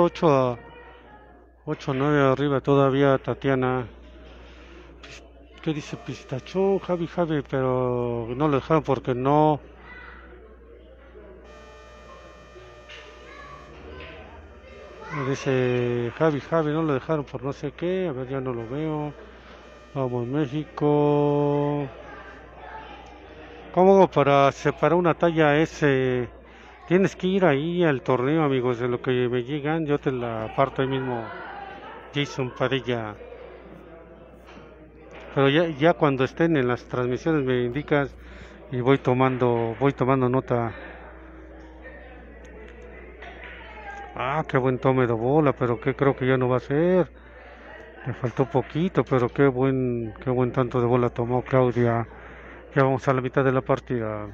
S2: 8-9 arriba todavía Tatiana. ¿Qué dice Pistachón? Javi, pero no lo dejaron porque no. Dice Javi, no lo dejaron por no sé qué. A ver, ya no lo veo. Vamos, México. ¿Cómo hago para separar una talla S? Tienes que ir ahí al torneo, amigos. De lo que me llegan, yo te la aparto ahí mismo. Jason Padilla. Pero ya cuando estén en las transmisiones me indicas y voy tomando nota. Ah, qué buen tome de bola, pero que creo que ya no va a ser. Le faltó poquito, pero qué buen tanto de bola tomó Claudia. Ya vamos a la mitad de la partida.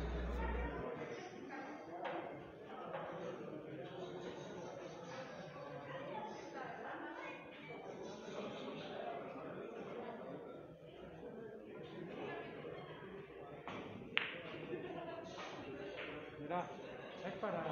S2: Mira, es para.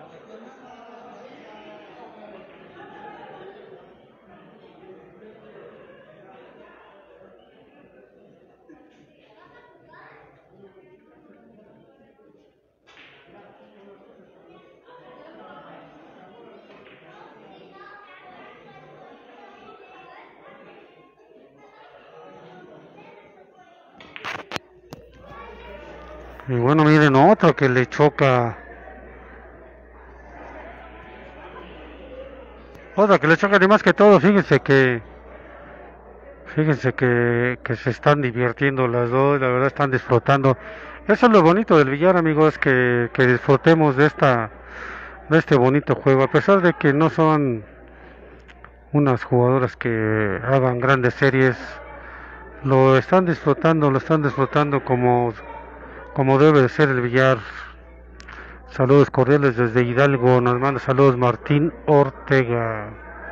S2: Y bueno, miren otro que le choca. Otra que le choca ni más que todo. Fíjense que se están divirtiendo las dos. La verdad están disfrutando. Eso es lo bonito del billar, amigos, que disfrutemos de este bonito juego. A pesar de que no son unas jugadoras que hagan grandes series, lo están disfrutando como debe de ser el billar. Saludos cordiales desde Hidalgo, nos manda saludos Martín Ortega.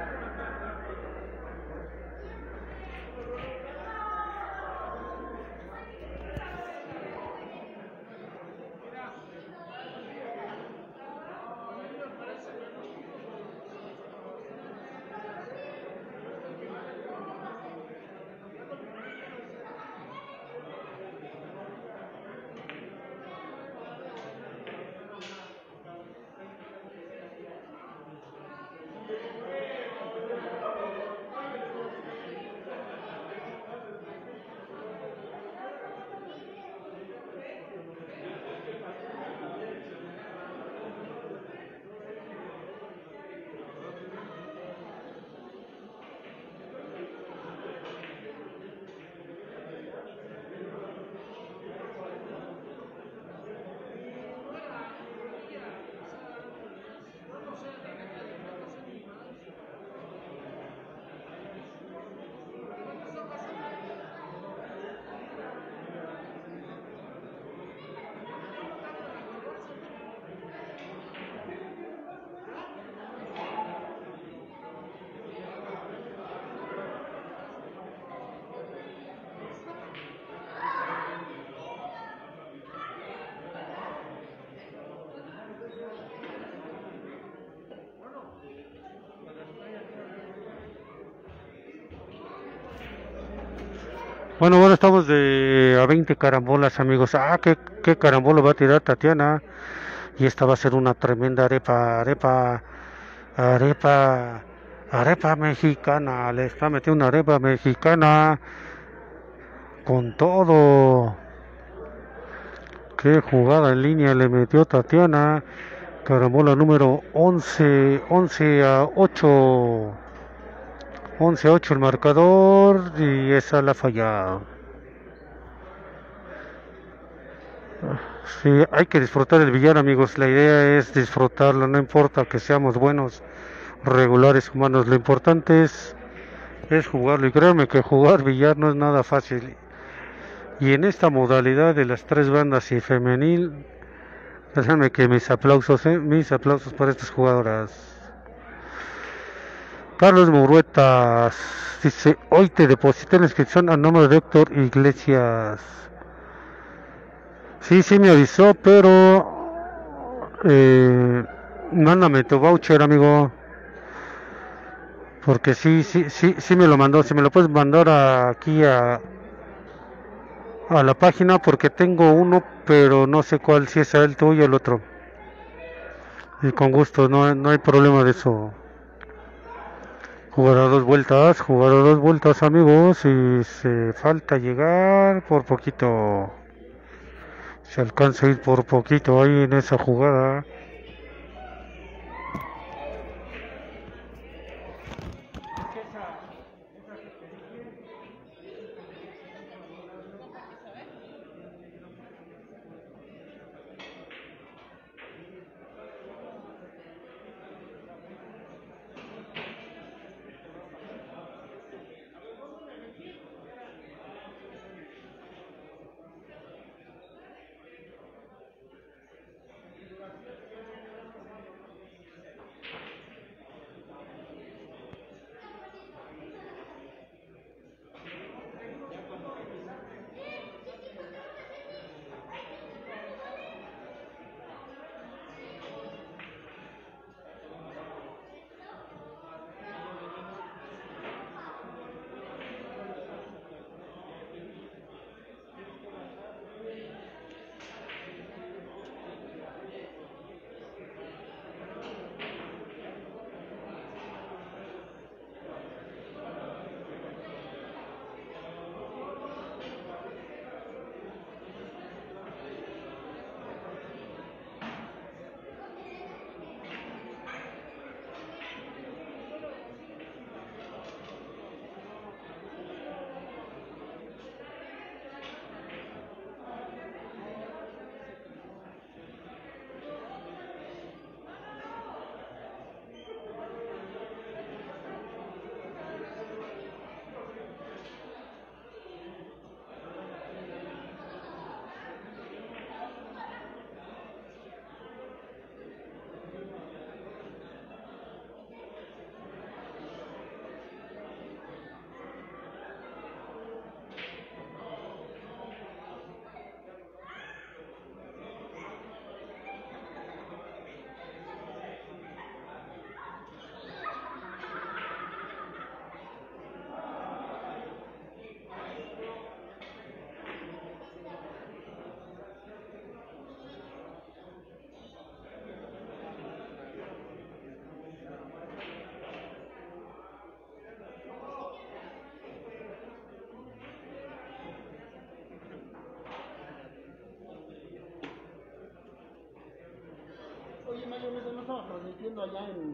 S2: Bueno, estamos a 20 carambolas, amigos. Ah, qué carambola va a tirar Tatiana. Y esta va a ser una tremenda arepa, arepa mexicana. Le está metiendo una arepa mexicana con todo. Qué jugada en línea le metió Tatiana. Carambola número 11, 11-8. 11-8 el marcador y esa la falla. Sí, hay que disfrutar el billar, amigos. La idea es disfrutarlo, no importa que seamos buenos, regulares, humanos. Lo importante es jugarlo. Y créanme que jugar billar no es nada fácil. Y en esta modalidad de las tres bandas y femenil, déjenme que mis aplausos para estas jugadoras. Carlos Muruetas dice, hoy te deposité la inscripción a nombre de Héctor Iglesias. Sí me avisó, pero
S1: Mándame tu voucher, amigo. Porque sí me lo mandó. Si me lo puedes mandar aquí a la página, porque tengo uno, pero no sé cuál, si es el tuyo o el otro. Y con gusto, no hay problema de eso. Jugar a dos vueltas, amigos. Y se falta llegar por poquito. Se alcanza a ir por poquito ahí en esa jugada.
S3: Oye, Mayo, no estamos transmitiendo allá en...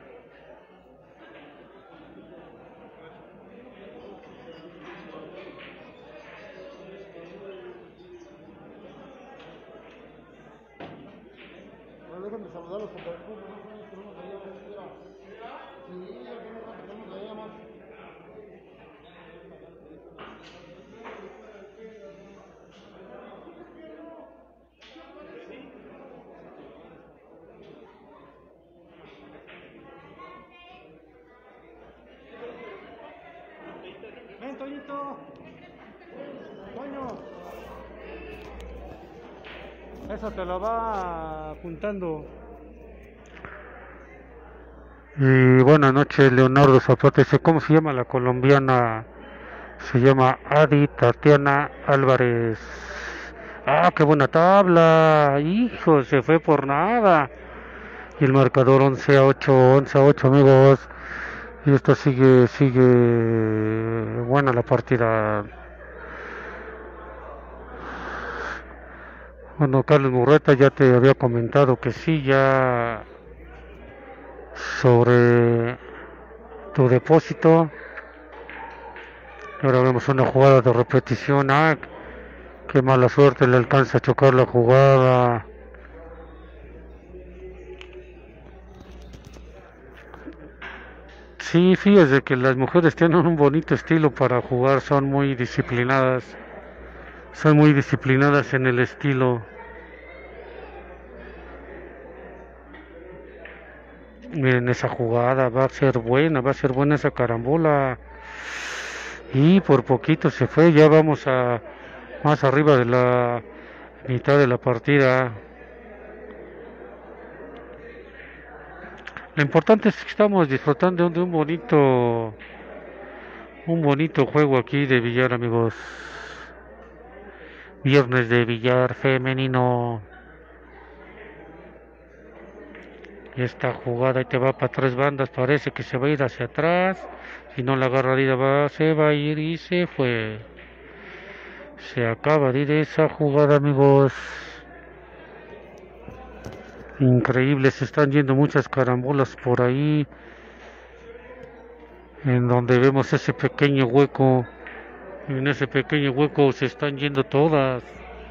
S3: Bueno, déjame saludarlos porque después no tenemos allá arriba. Sí, ya tenemos allá más. Ven, Toñito. Toño.
S2: Eso te lo va juntando.
S1: Y buenas noches, Leonardo Zapata. ¿Cómo se llama la colombiana? Se llama Adi Tatiana Álvarez. Ah, qué buena tabla. Hijo, se fue por nada. Y el marcador 11-8, 11-8, amigos. Y esto sigue buena la partida. Bueno, Carlos Murreta, ya te había comentado que sí, ya sobre tu depósito. Ahora vemos una jugada de repetición. Ah, qué mala suerte, le alcanza a chocar la jugada. Sí, fíjese que las mujeres tienen un bonito estilo para jugar, son muy disciplinadas en el estilo. Miren esa jugada, va a ser buena esa carambola. Y por poquito se fue, ya vamos a más arriba de la mitad de la partida. Lo importante es que estamos disfrutando de un bonito juego aquí de billar, amigos. Viernes de billar femenino. Esta jugada ahí te va para tres bandas, parece que se va a ir hacia atrás. Si no la agarradita se va a ir y se fue. Se acaba de ir esa jugada, amigos. Increíble, se están yendo muchas carambolas por ahí. En donde vemos ese pequeño hueco. En ese pequeño hueco se están yendo todas.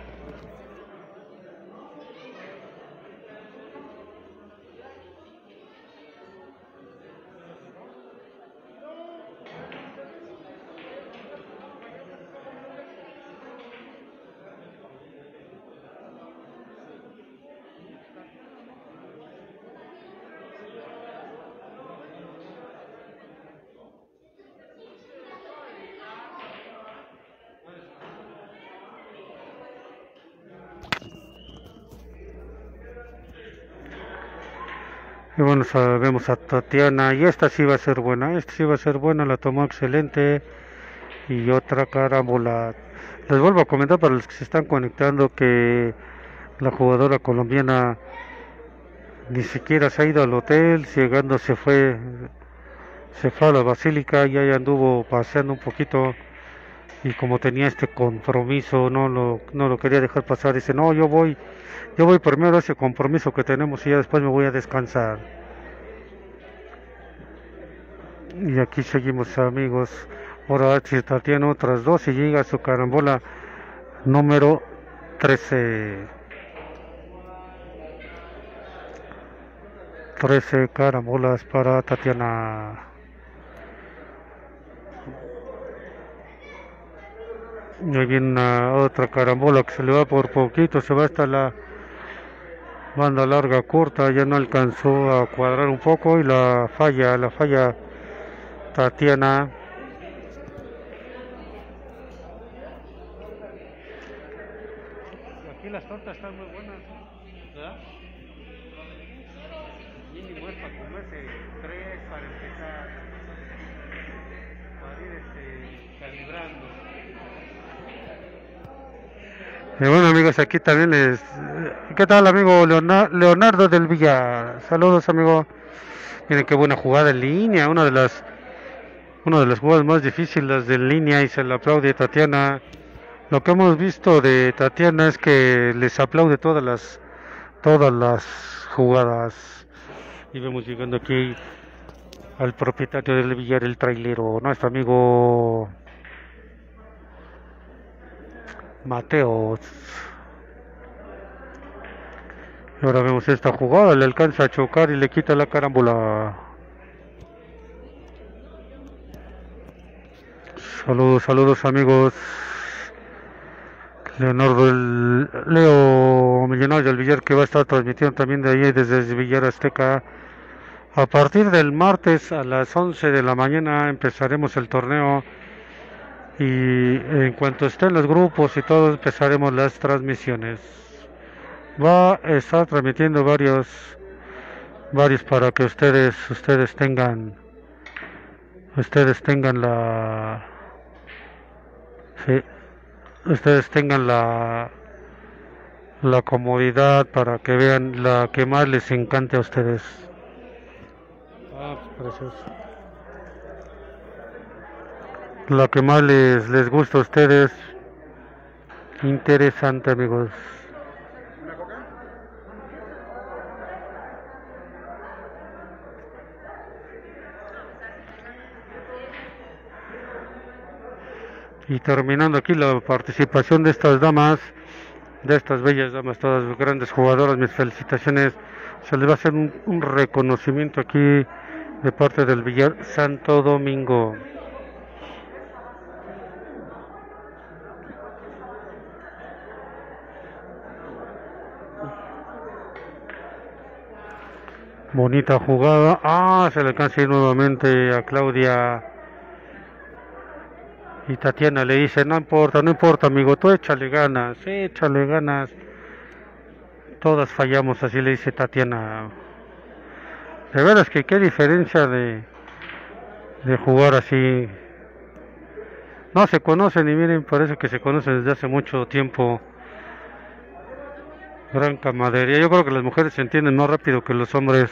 S1: Y bueno, vemos a Tatiana y esta sí va a ser buena, la tomó excelente y otra carambola. Les vuelvo a comentar para los que se están conectando que la jugadora colombiana ni siquiera se ha ido al hotel, llegando se fue a la basílica y ahí anduvo paseando un poquito y como tenía este compromiso no lo quería dejar pasar, dice no, yo voy primero a ese compromiso que tenemos y ya después me voy a descansar. Y aquí seguimos, amigos. Ahora tiene otras dos y llega a su carambola número 13. 13 carambolas para Tatiana. Y ahí viene una otra carambola que se le va por poquito, se va hasta la banda larga corta, ya no alcanzó a cuadrar un poco y la falla Tatiana. Aquí las tortas están muy buenas, ¿verdad? Mínimo es para comerse 3 para empezar, para ir calibrando. Y bueno, amigos, aquí también ¿qué tal, amigo Leonardo del Villar? Saludos, amigo. Miren qué buena jugada en línea, una de las jugadas más difíciles de línea y se le aplaude a Tatiana. Lo que hemos visto de Tatiana es que les aplaude todas las jugadas. Y vemos llegando aquí al propietario del billar, el trailero, nuestro amigo Mateos. Y ahora vemos esta jugada, le alcanza a chocar y le quita la carambola. Saludos amigos. Leo Millonario del Villar, que va a estar transmitiendo también de ahí desde el Villar Azteca. A partir del martes a las 11 de la mañana empezaremos el torneo y en cuanto estén los grupos y todo empezaremos las transmisiones. Va a estar transmitiendo varios para que ustedes tengan la sí, ustedes tengan la comodidad para que vean la que más les encante a ustedes. Precioso. La que más les gusta a ustedes. Interesante, amigos. Y terminando aquí la participación de estas damas, de estas bellas damas, todas grandes jugadoras, mis felicitaciones. Se les va a hacer un reconocimiento aquí de parte del Villar Santo Domingo. Bonita jugada. Se le alcanza nuevamente a Claudia. Y Tatiana le dice, no importa, amigo, tú échale ganas. Todas fallamos, así le dice Tatiana.
S2: De veras que qué diferencia de jugar así. No se conocen y miren, parece que se conocen desde hace mucho tiempo. Gran camaradería. Yo creo que las mujeres se entienden más rápido que los hombres.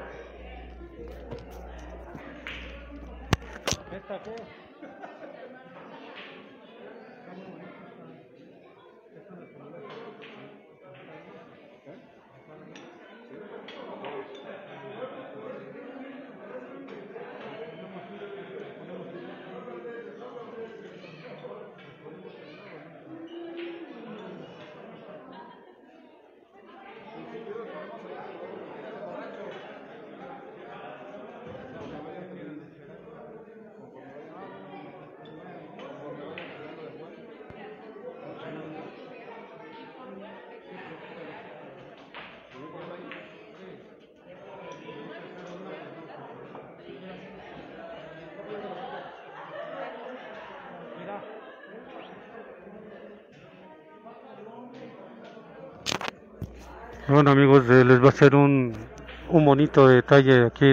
S2: Bueno amigos, les va a hacer un bonito detalle aquí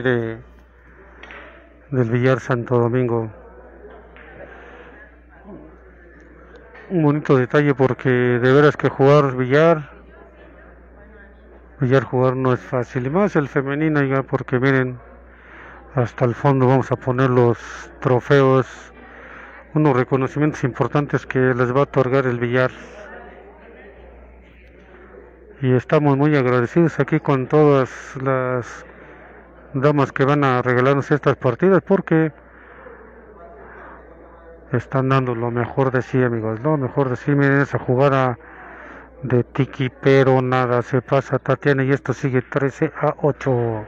S2: del Villar Santo Domingo. Un bonito detalle porque de veras que billar jugar no es fácil. Y más el femenino, ya porque miren, hasta el fondo vamos a poner los trofeos, unos reconocimientos importantes que les va a otorgar el billar. Y estamos muy agradecidos aquí con todas las damas que van a regalarnos estas partidas porque están dando lo mejor de sí, amigos, lo mejor de sí. Miren esa jugada de Tiki, pero nada, se pasa Tatiana y esto sigue 13-8.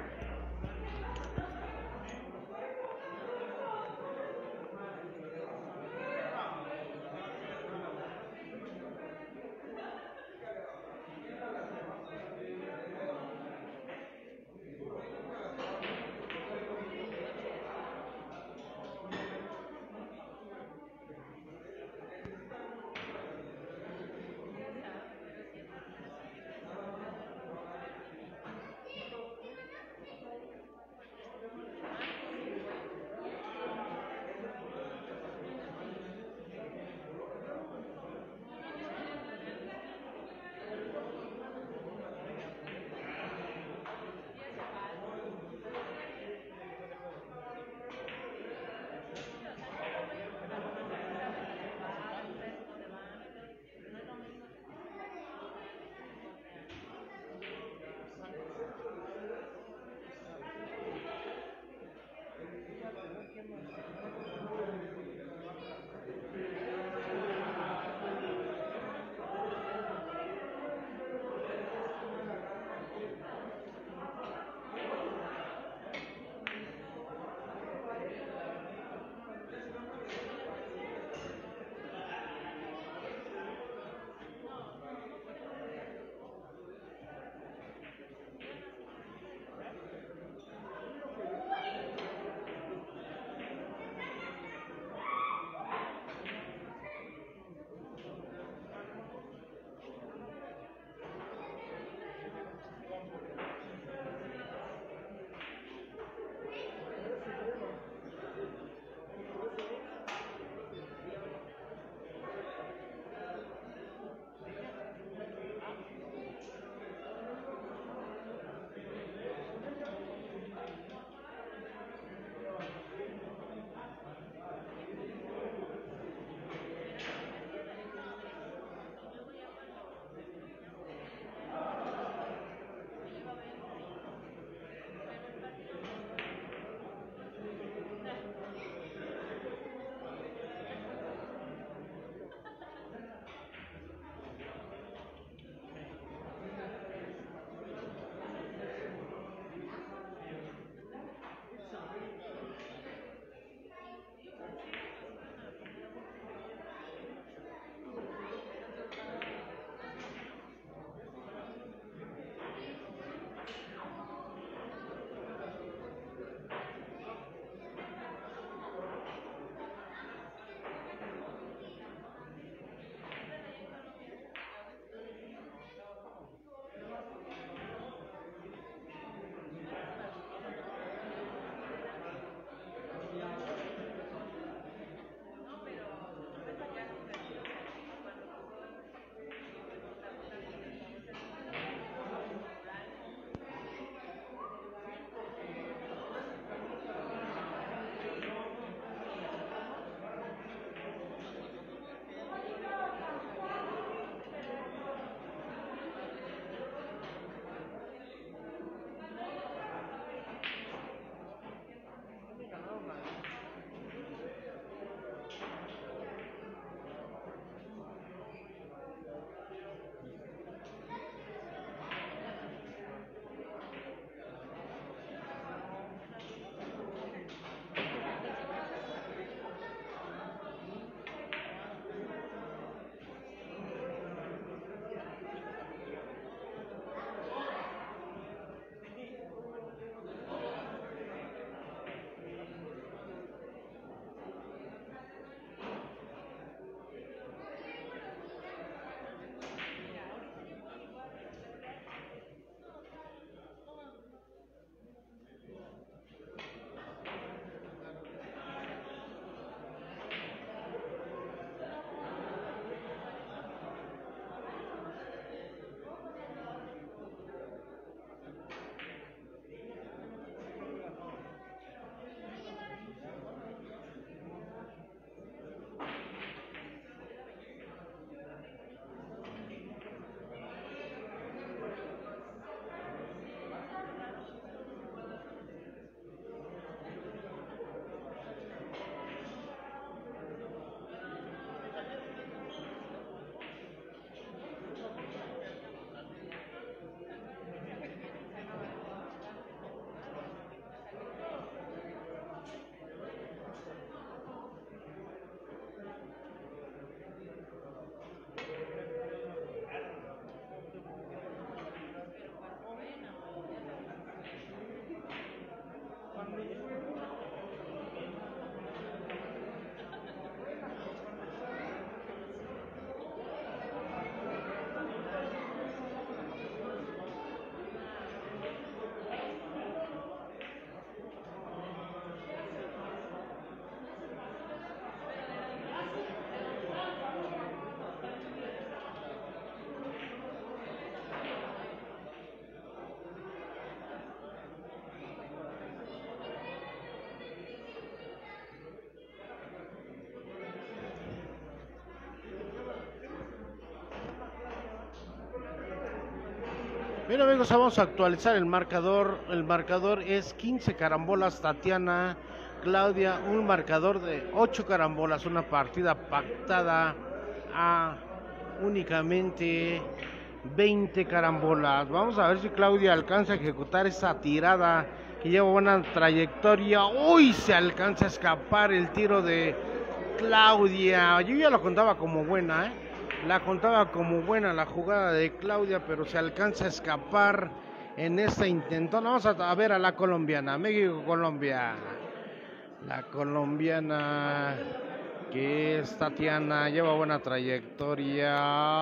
S3: Bien amigos, vamos a actualizar el marcador. El marcador es 15 carambolas Tatiana, Claudia, un marcador de 8 carambolas, una partida pactada a únicamente 20 carambolas. Vamos a ver si Claudia alcanza a ejecutar esa tirada que lleva buena trayectoria. ¡Uy! Se alcanza a escapar el tiro de Claudia. Yo ya lo contaba como buena, ¿eh? La contaba como buena la jugada de Claudia, pero se alcanza a escapar en esta intentona. Vamos a ver a la colombiana, México-Colombia. La colombiana, que es Tatiana, lleva buena trayectoria.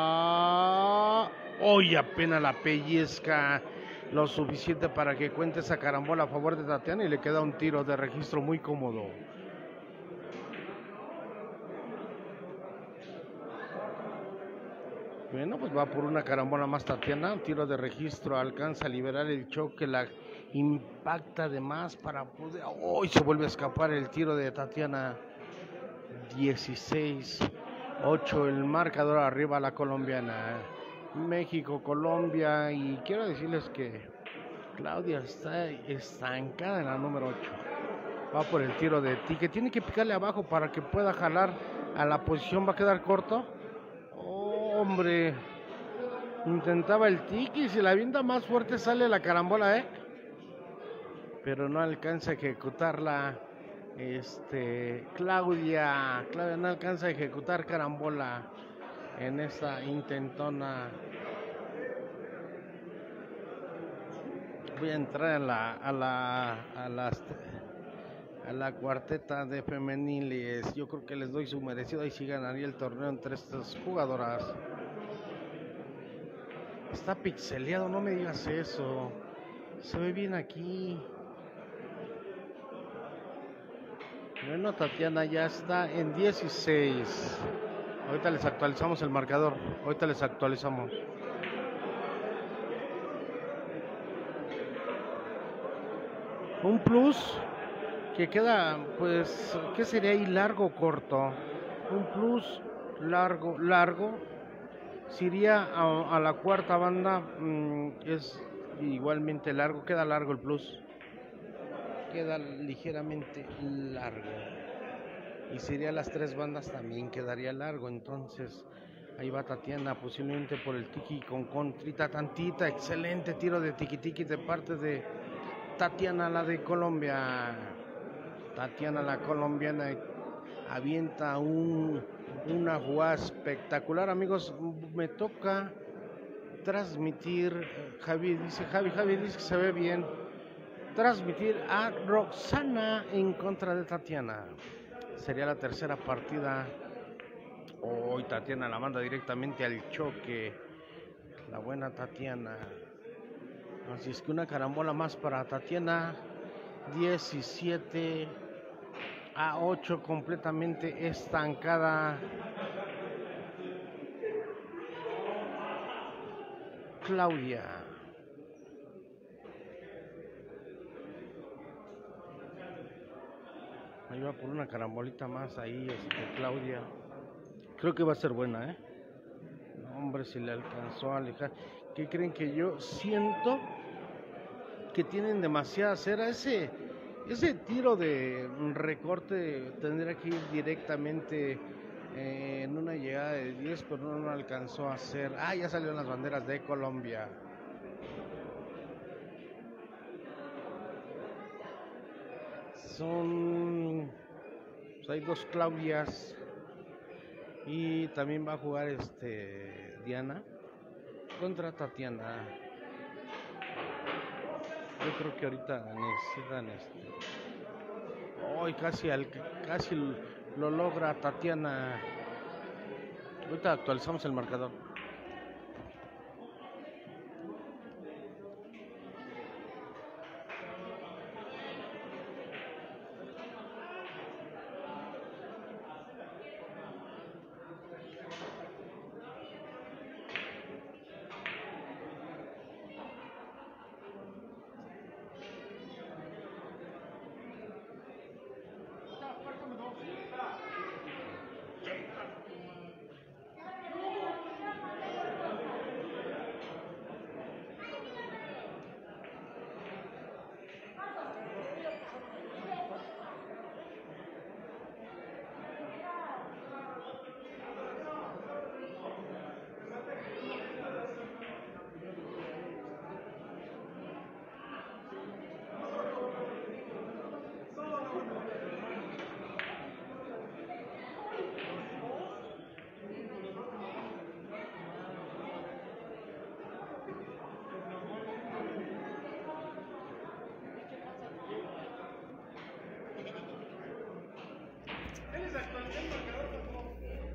S3: Hoy apenas la pellizca lo suficiente para que cuente esa carambola a favor de Tatiana y le queda un tiro de registro muy cómodo. Bueno, pues va por una carambola más Tatiana, un tiro de registro, alcanza a liberar el choque, la impacta de más para poder... ¡Hoy se vuelve a escapar el tiro de Tatiana! 16-8 el marcador arriba la colombiana. México, Colombia, y quiero decirles que Claudia está estancada en la número 8. Va por el tiro de ti, que tiene que picarle abajo para que pueda jalar a la posición, va a quedar corto. Hombre, intentaba el tiki, y si la avienta más fuerte sale la carambola, pero no alcanza a ejecutarla. Claudia no alcanza a ejecutar carambola en esta intentona. Voy a entrar a la cuarteta de femeniles. Yo creo que les doy su merecido y sí ganaría el torneo entre estas jugadoras. Está pixeleado, no me digas eso. Se ve bien aquí. Bueno, Tatiana ya está en 16. Ahorita les actualizamos el marcador. Ahorita les actualizamos. Un plus que queda, pues, ¿qué sería ahí? Largo o corto. Un plus largo. Si iría a la cuarta banda, es igualmente largo. Queda largo el plus. Queda ligeramente largo. Y si iría a las tres bandas también quedaría largo. Entonces ahí va Tatiana, posiblemente por el tiki con contrita tantita. Excelente tiro de tiki de parte de Tatiana, la de Colombia. Tatiana, la colombiana, avienta una jugada espectacular. Amigos, me toca transmitir. Javi dice que se ve bien. Transmitir a Roxana en contra de Tatiana. Sería la tercera partida. Hoy Tatiana la manda directamente al choque. La buena Tatiana. Así es que una carambola más para Tatiana. 17-8, completamente estancada. Claudia. Ahí va por una carambolita más ahí, Claudia. Creo que va a ser buena, Hombre, si le alcanzó a alejar. ¿Qué creen? Que yo siento que tienen demasiada cera. Ese tiro de recorte tendría que ir directamente en una llegada de 10, pero no alcanzó a hacer. Ya salieron las banderas de Colombia. Pues hay dos Claudias. Y también va a jugar Diana contra Tatiana. Yo creo que ahorita necesitan casi lo logra Tatiana. Ahorita actualizamos el marcador.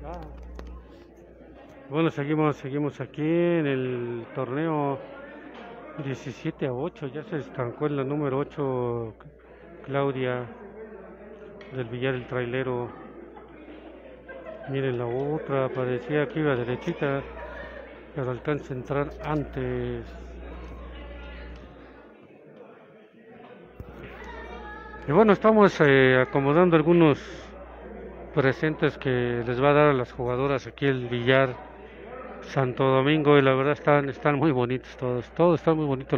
S2: Ah. Bueno, seguimos aquí en el torneo 17-8. Ya se estancó en la número 8 Claudia del Villar el Trailero. Miren la otra, parecía que iba derechita, pero alcanza a entrar antes. Y bueno, estamos acomodando algunos presentes que les va a dar a las jugadoras aquí el Villar Santo Domingo, y la verdad están muy bonitos todos están muy bonitos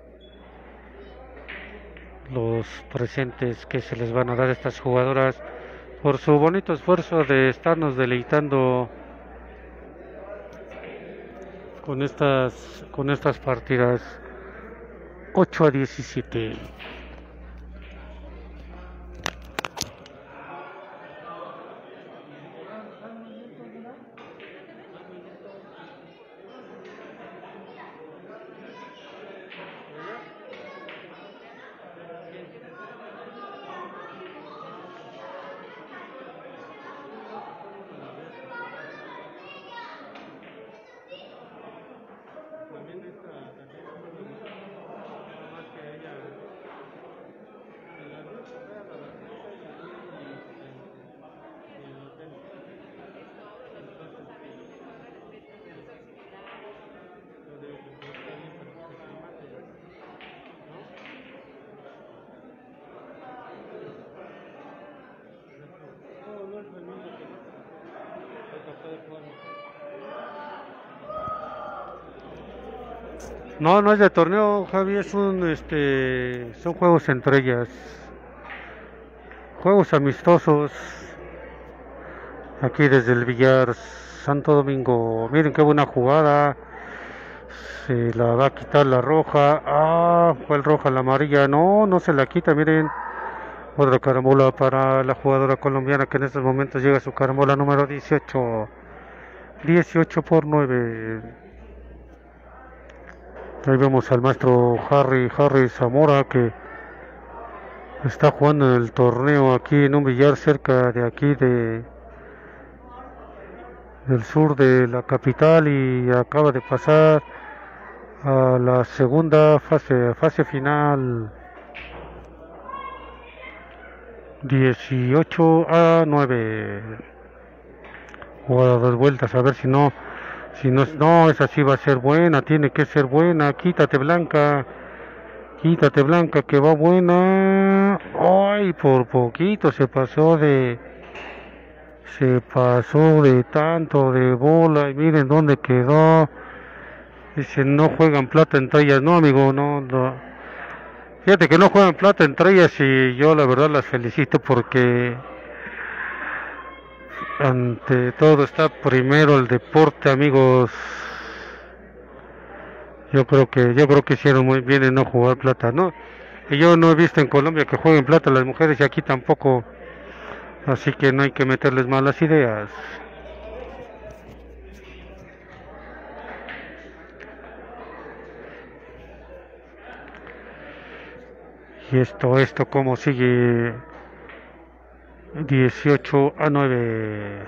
S2: los presentes que se les van a dar a estas jugadoras por su bonito esfuerzo de estarnos deleitando con estas partidas 8-17. No, no es de torneo, Javi, son juegos entre ellas, juegos amistosos, aquí desde el Villar Santo Domingo. Miren qué buena jugada, se la va a quitar la roja, fue el roja, la amarilla, no se la quita, miren, otra carambola para la jugadora colombiana que en estos momentos llega a su carambola número 18 por 9. Ahí vemos al maestro Harry Zamora, que está jugando en el torneo aquí en un billar cerca de aquí del sur de la capital, y acaba de pasar a la segunda fase final. 18-9. Jugada dos vueltas, a ver si no, esa sí va a ser buena, tiene que ser buena. Quítate Blanca, que va buena. Ay, por poquito se pasó de tanto de bola, y miren dónde quedó. Dicen, no juegan plata entre ellas. No, amigo, no. Fíjate que no juegan plata entre ellas, y yo la verdad las felicito, porque ante todo está primero el deporte, amigos. Yo creo que hicieron muy bien en no jugar plata, ¿no? Y yo no he visto en Colombia que jueguen plata las mujeres, y aquí tampoco, así que no hay que meterles malas ideas. Y esto como sigue, 18-9.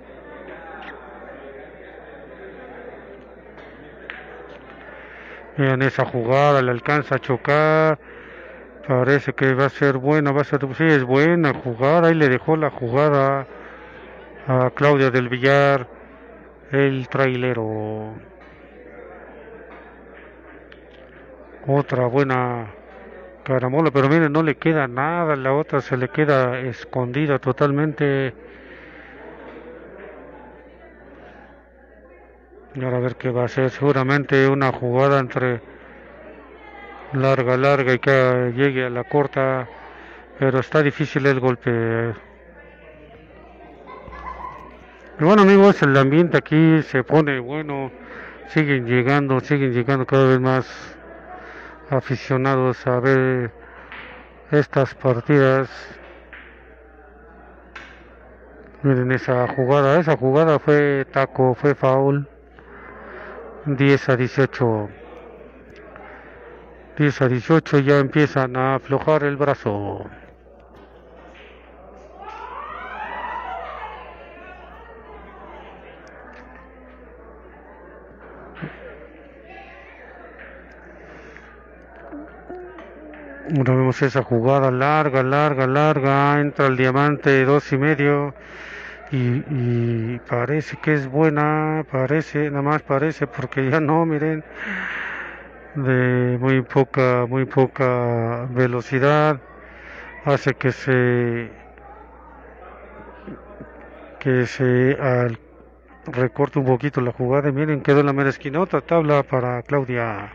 S2: Vean esa jugada, le alcanza a chocar. Parece que va a ser buena, sí, es buena jugada. Ahí le dejó la jugada a Claudia del Villar, el trailero. Otra buena caramola, pero miren, no le queda nada, la otra se le queda escondida totalmente. Y ahora a ver qué va a hacer, seguramente una jugada entre larga y que llegue a la corta, pero está difícil el golpe. Y bueno, amigos, el ambiente aquí se pone bueno, siguen llegando cada vez más aficionados a ver estas partidas. Miren esa jugada fue taco, fue foul. 10-18. 10-18, ya empiezan a aflojar el brazo.
S1: Ahora vemos esa jugada larga, larga, larga. Entra el diamante 2.5. Y parece que es buena. Parece, nada más parece, porque ya no, miren. De muy poca velocidad. Hace que se recorte un poquito la jugada. Y miren, quedó en la mera esquina. Otra tabla para Claudia.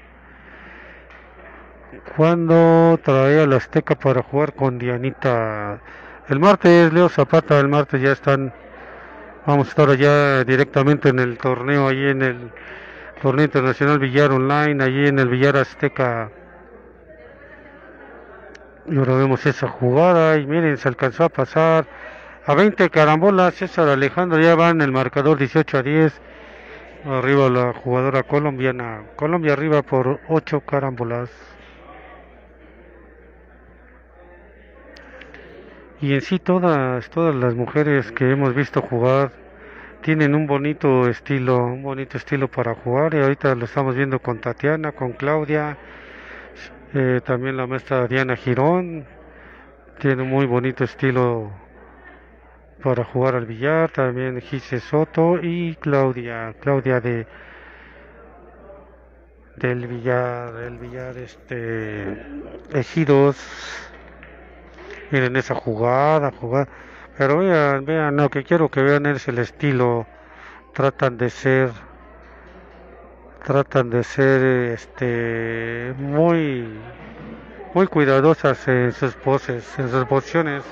S1: Cuando traía la Azteca para jugar con Dianita. El martes, Leo Zapata, el martes ya están. Vamos a estar allá directamente en el torneo, allí en el torneo internacional Billar Online, allí en el Billar Azteca. Y ahora vemos esa jugada y miren, se alcanzó a pasar a 20 carambolas. César Alejandro ya va en el marcador 18-10. Arriba la jugadora colombiana. Colombia arriba por 8 carambolas. Y en sí todas las mujeres que hemos visto jugar tienen un bonito estilo para jugar. Y ahorita lo estamos viendo con Tatiana, con Claudia, también la maestra Diana Girón tiene un muy bonito estilo para jugar al billar. También Gise Soto y Claudia del billar Ejidos. Miren esa jugada. Pero vean, lo que quiero que vean es el estilo. Tratan de ser, muy cuidadosas en sus poses, en sus posiciones.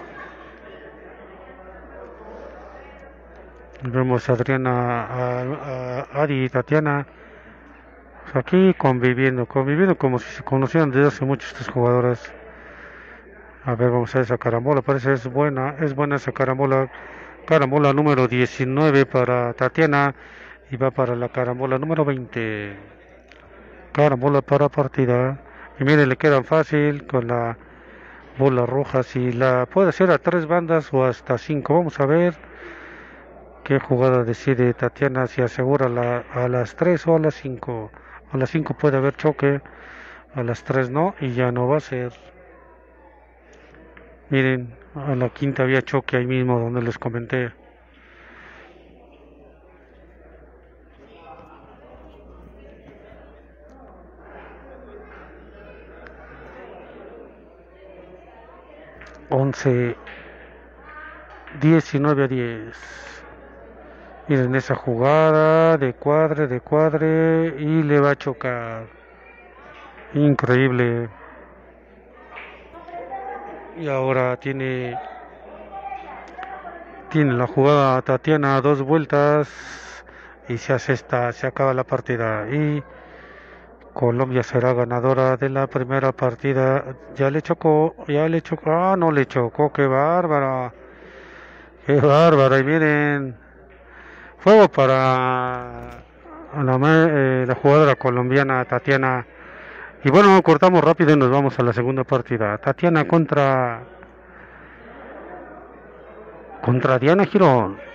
S1: Vemos a Adriana, a Ari y Tatiana aquí conviviendo como si se conocieran desde hace mucho estas jugadoras. A ver, vamos a ver esa carambola, parece es buena esa carambola número 19 para Tatiana y va para la carambola número 20, carambola para partida. Y miren, le quedan fácil con la bola roja, si la puede hacer a 3 bandas o hasta 5. Vamos a ver qué jugada decide Tatiana, si asegura a las 3 o a las 5. A las 5 puede haber choque, a las 3 no, y ya no va a ser. Miren, a la quinta había choque ahí mismo donde les comenté. Once, 19-10. Miren esa jugada de cuadre y le va a chocar. Increíble. Y ahora tiene la jugada Tatiana 2 vueltas y se acaba la partida y Colombia será ganadora de la primera partida. Ya le chocó, no le chocó, qué bárbara. Y miren, fuego para la jugadora colombiana Tatiana. Y bueno, cortamos rápido y nos vamos a la segunda partida. Tatiana contra Diana Girón.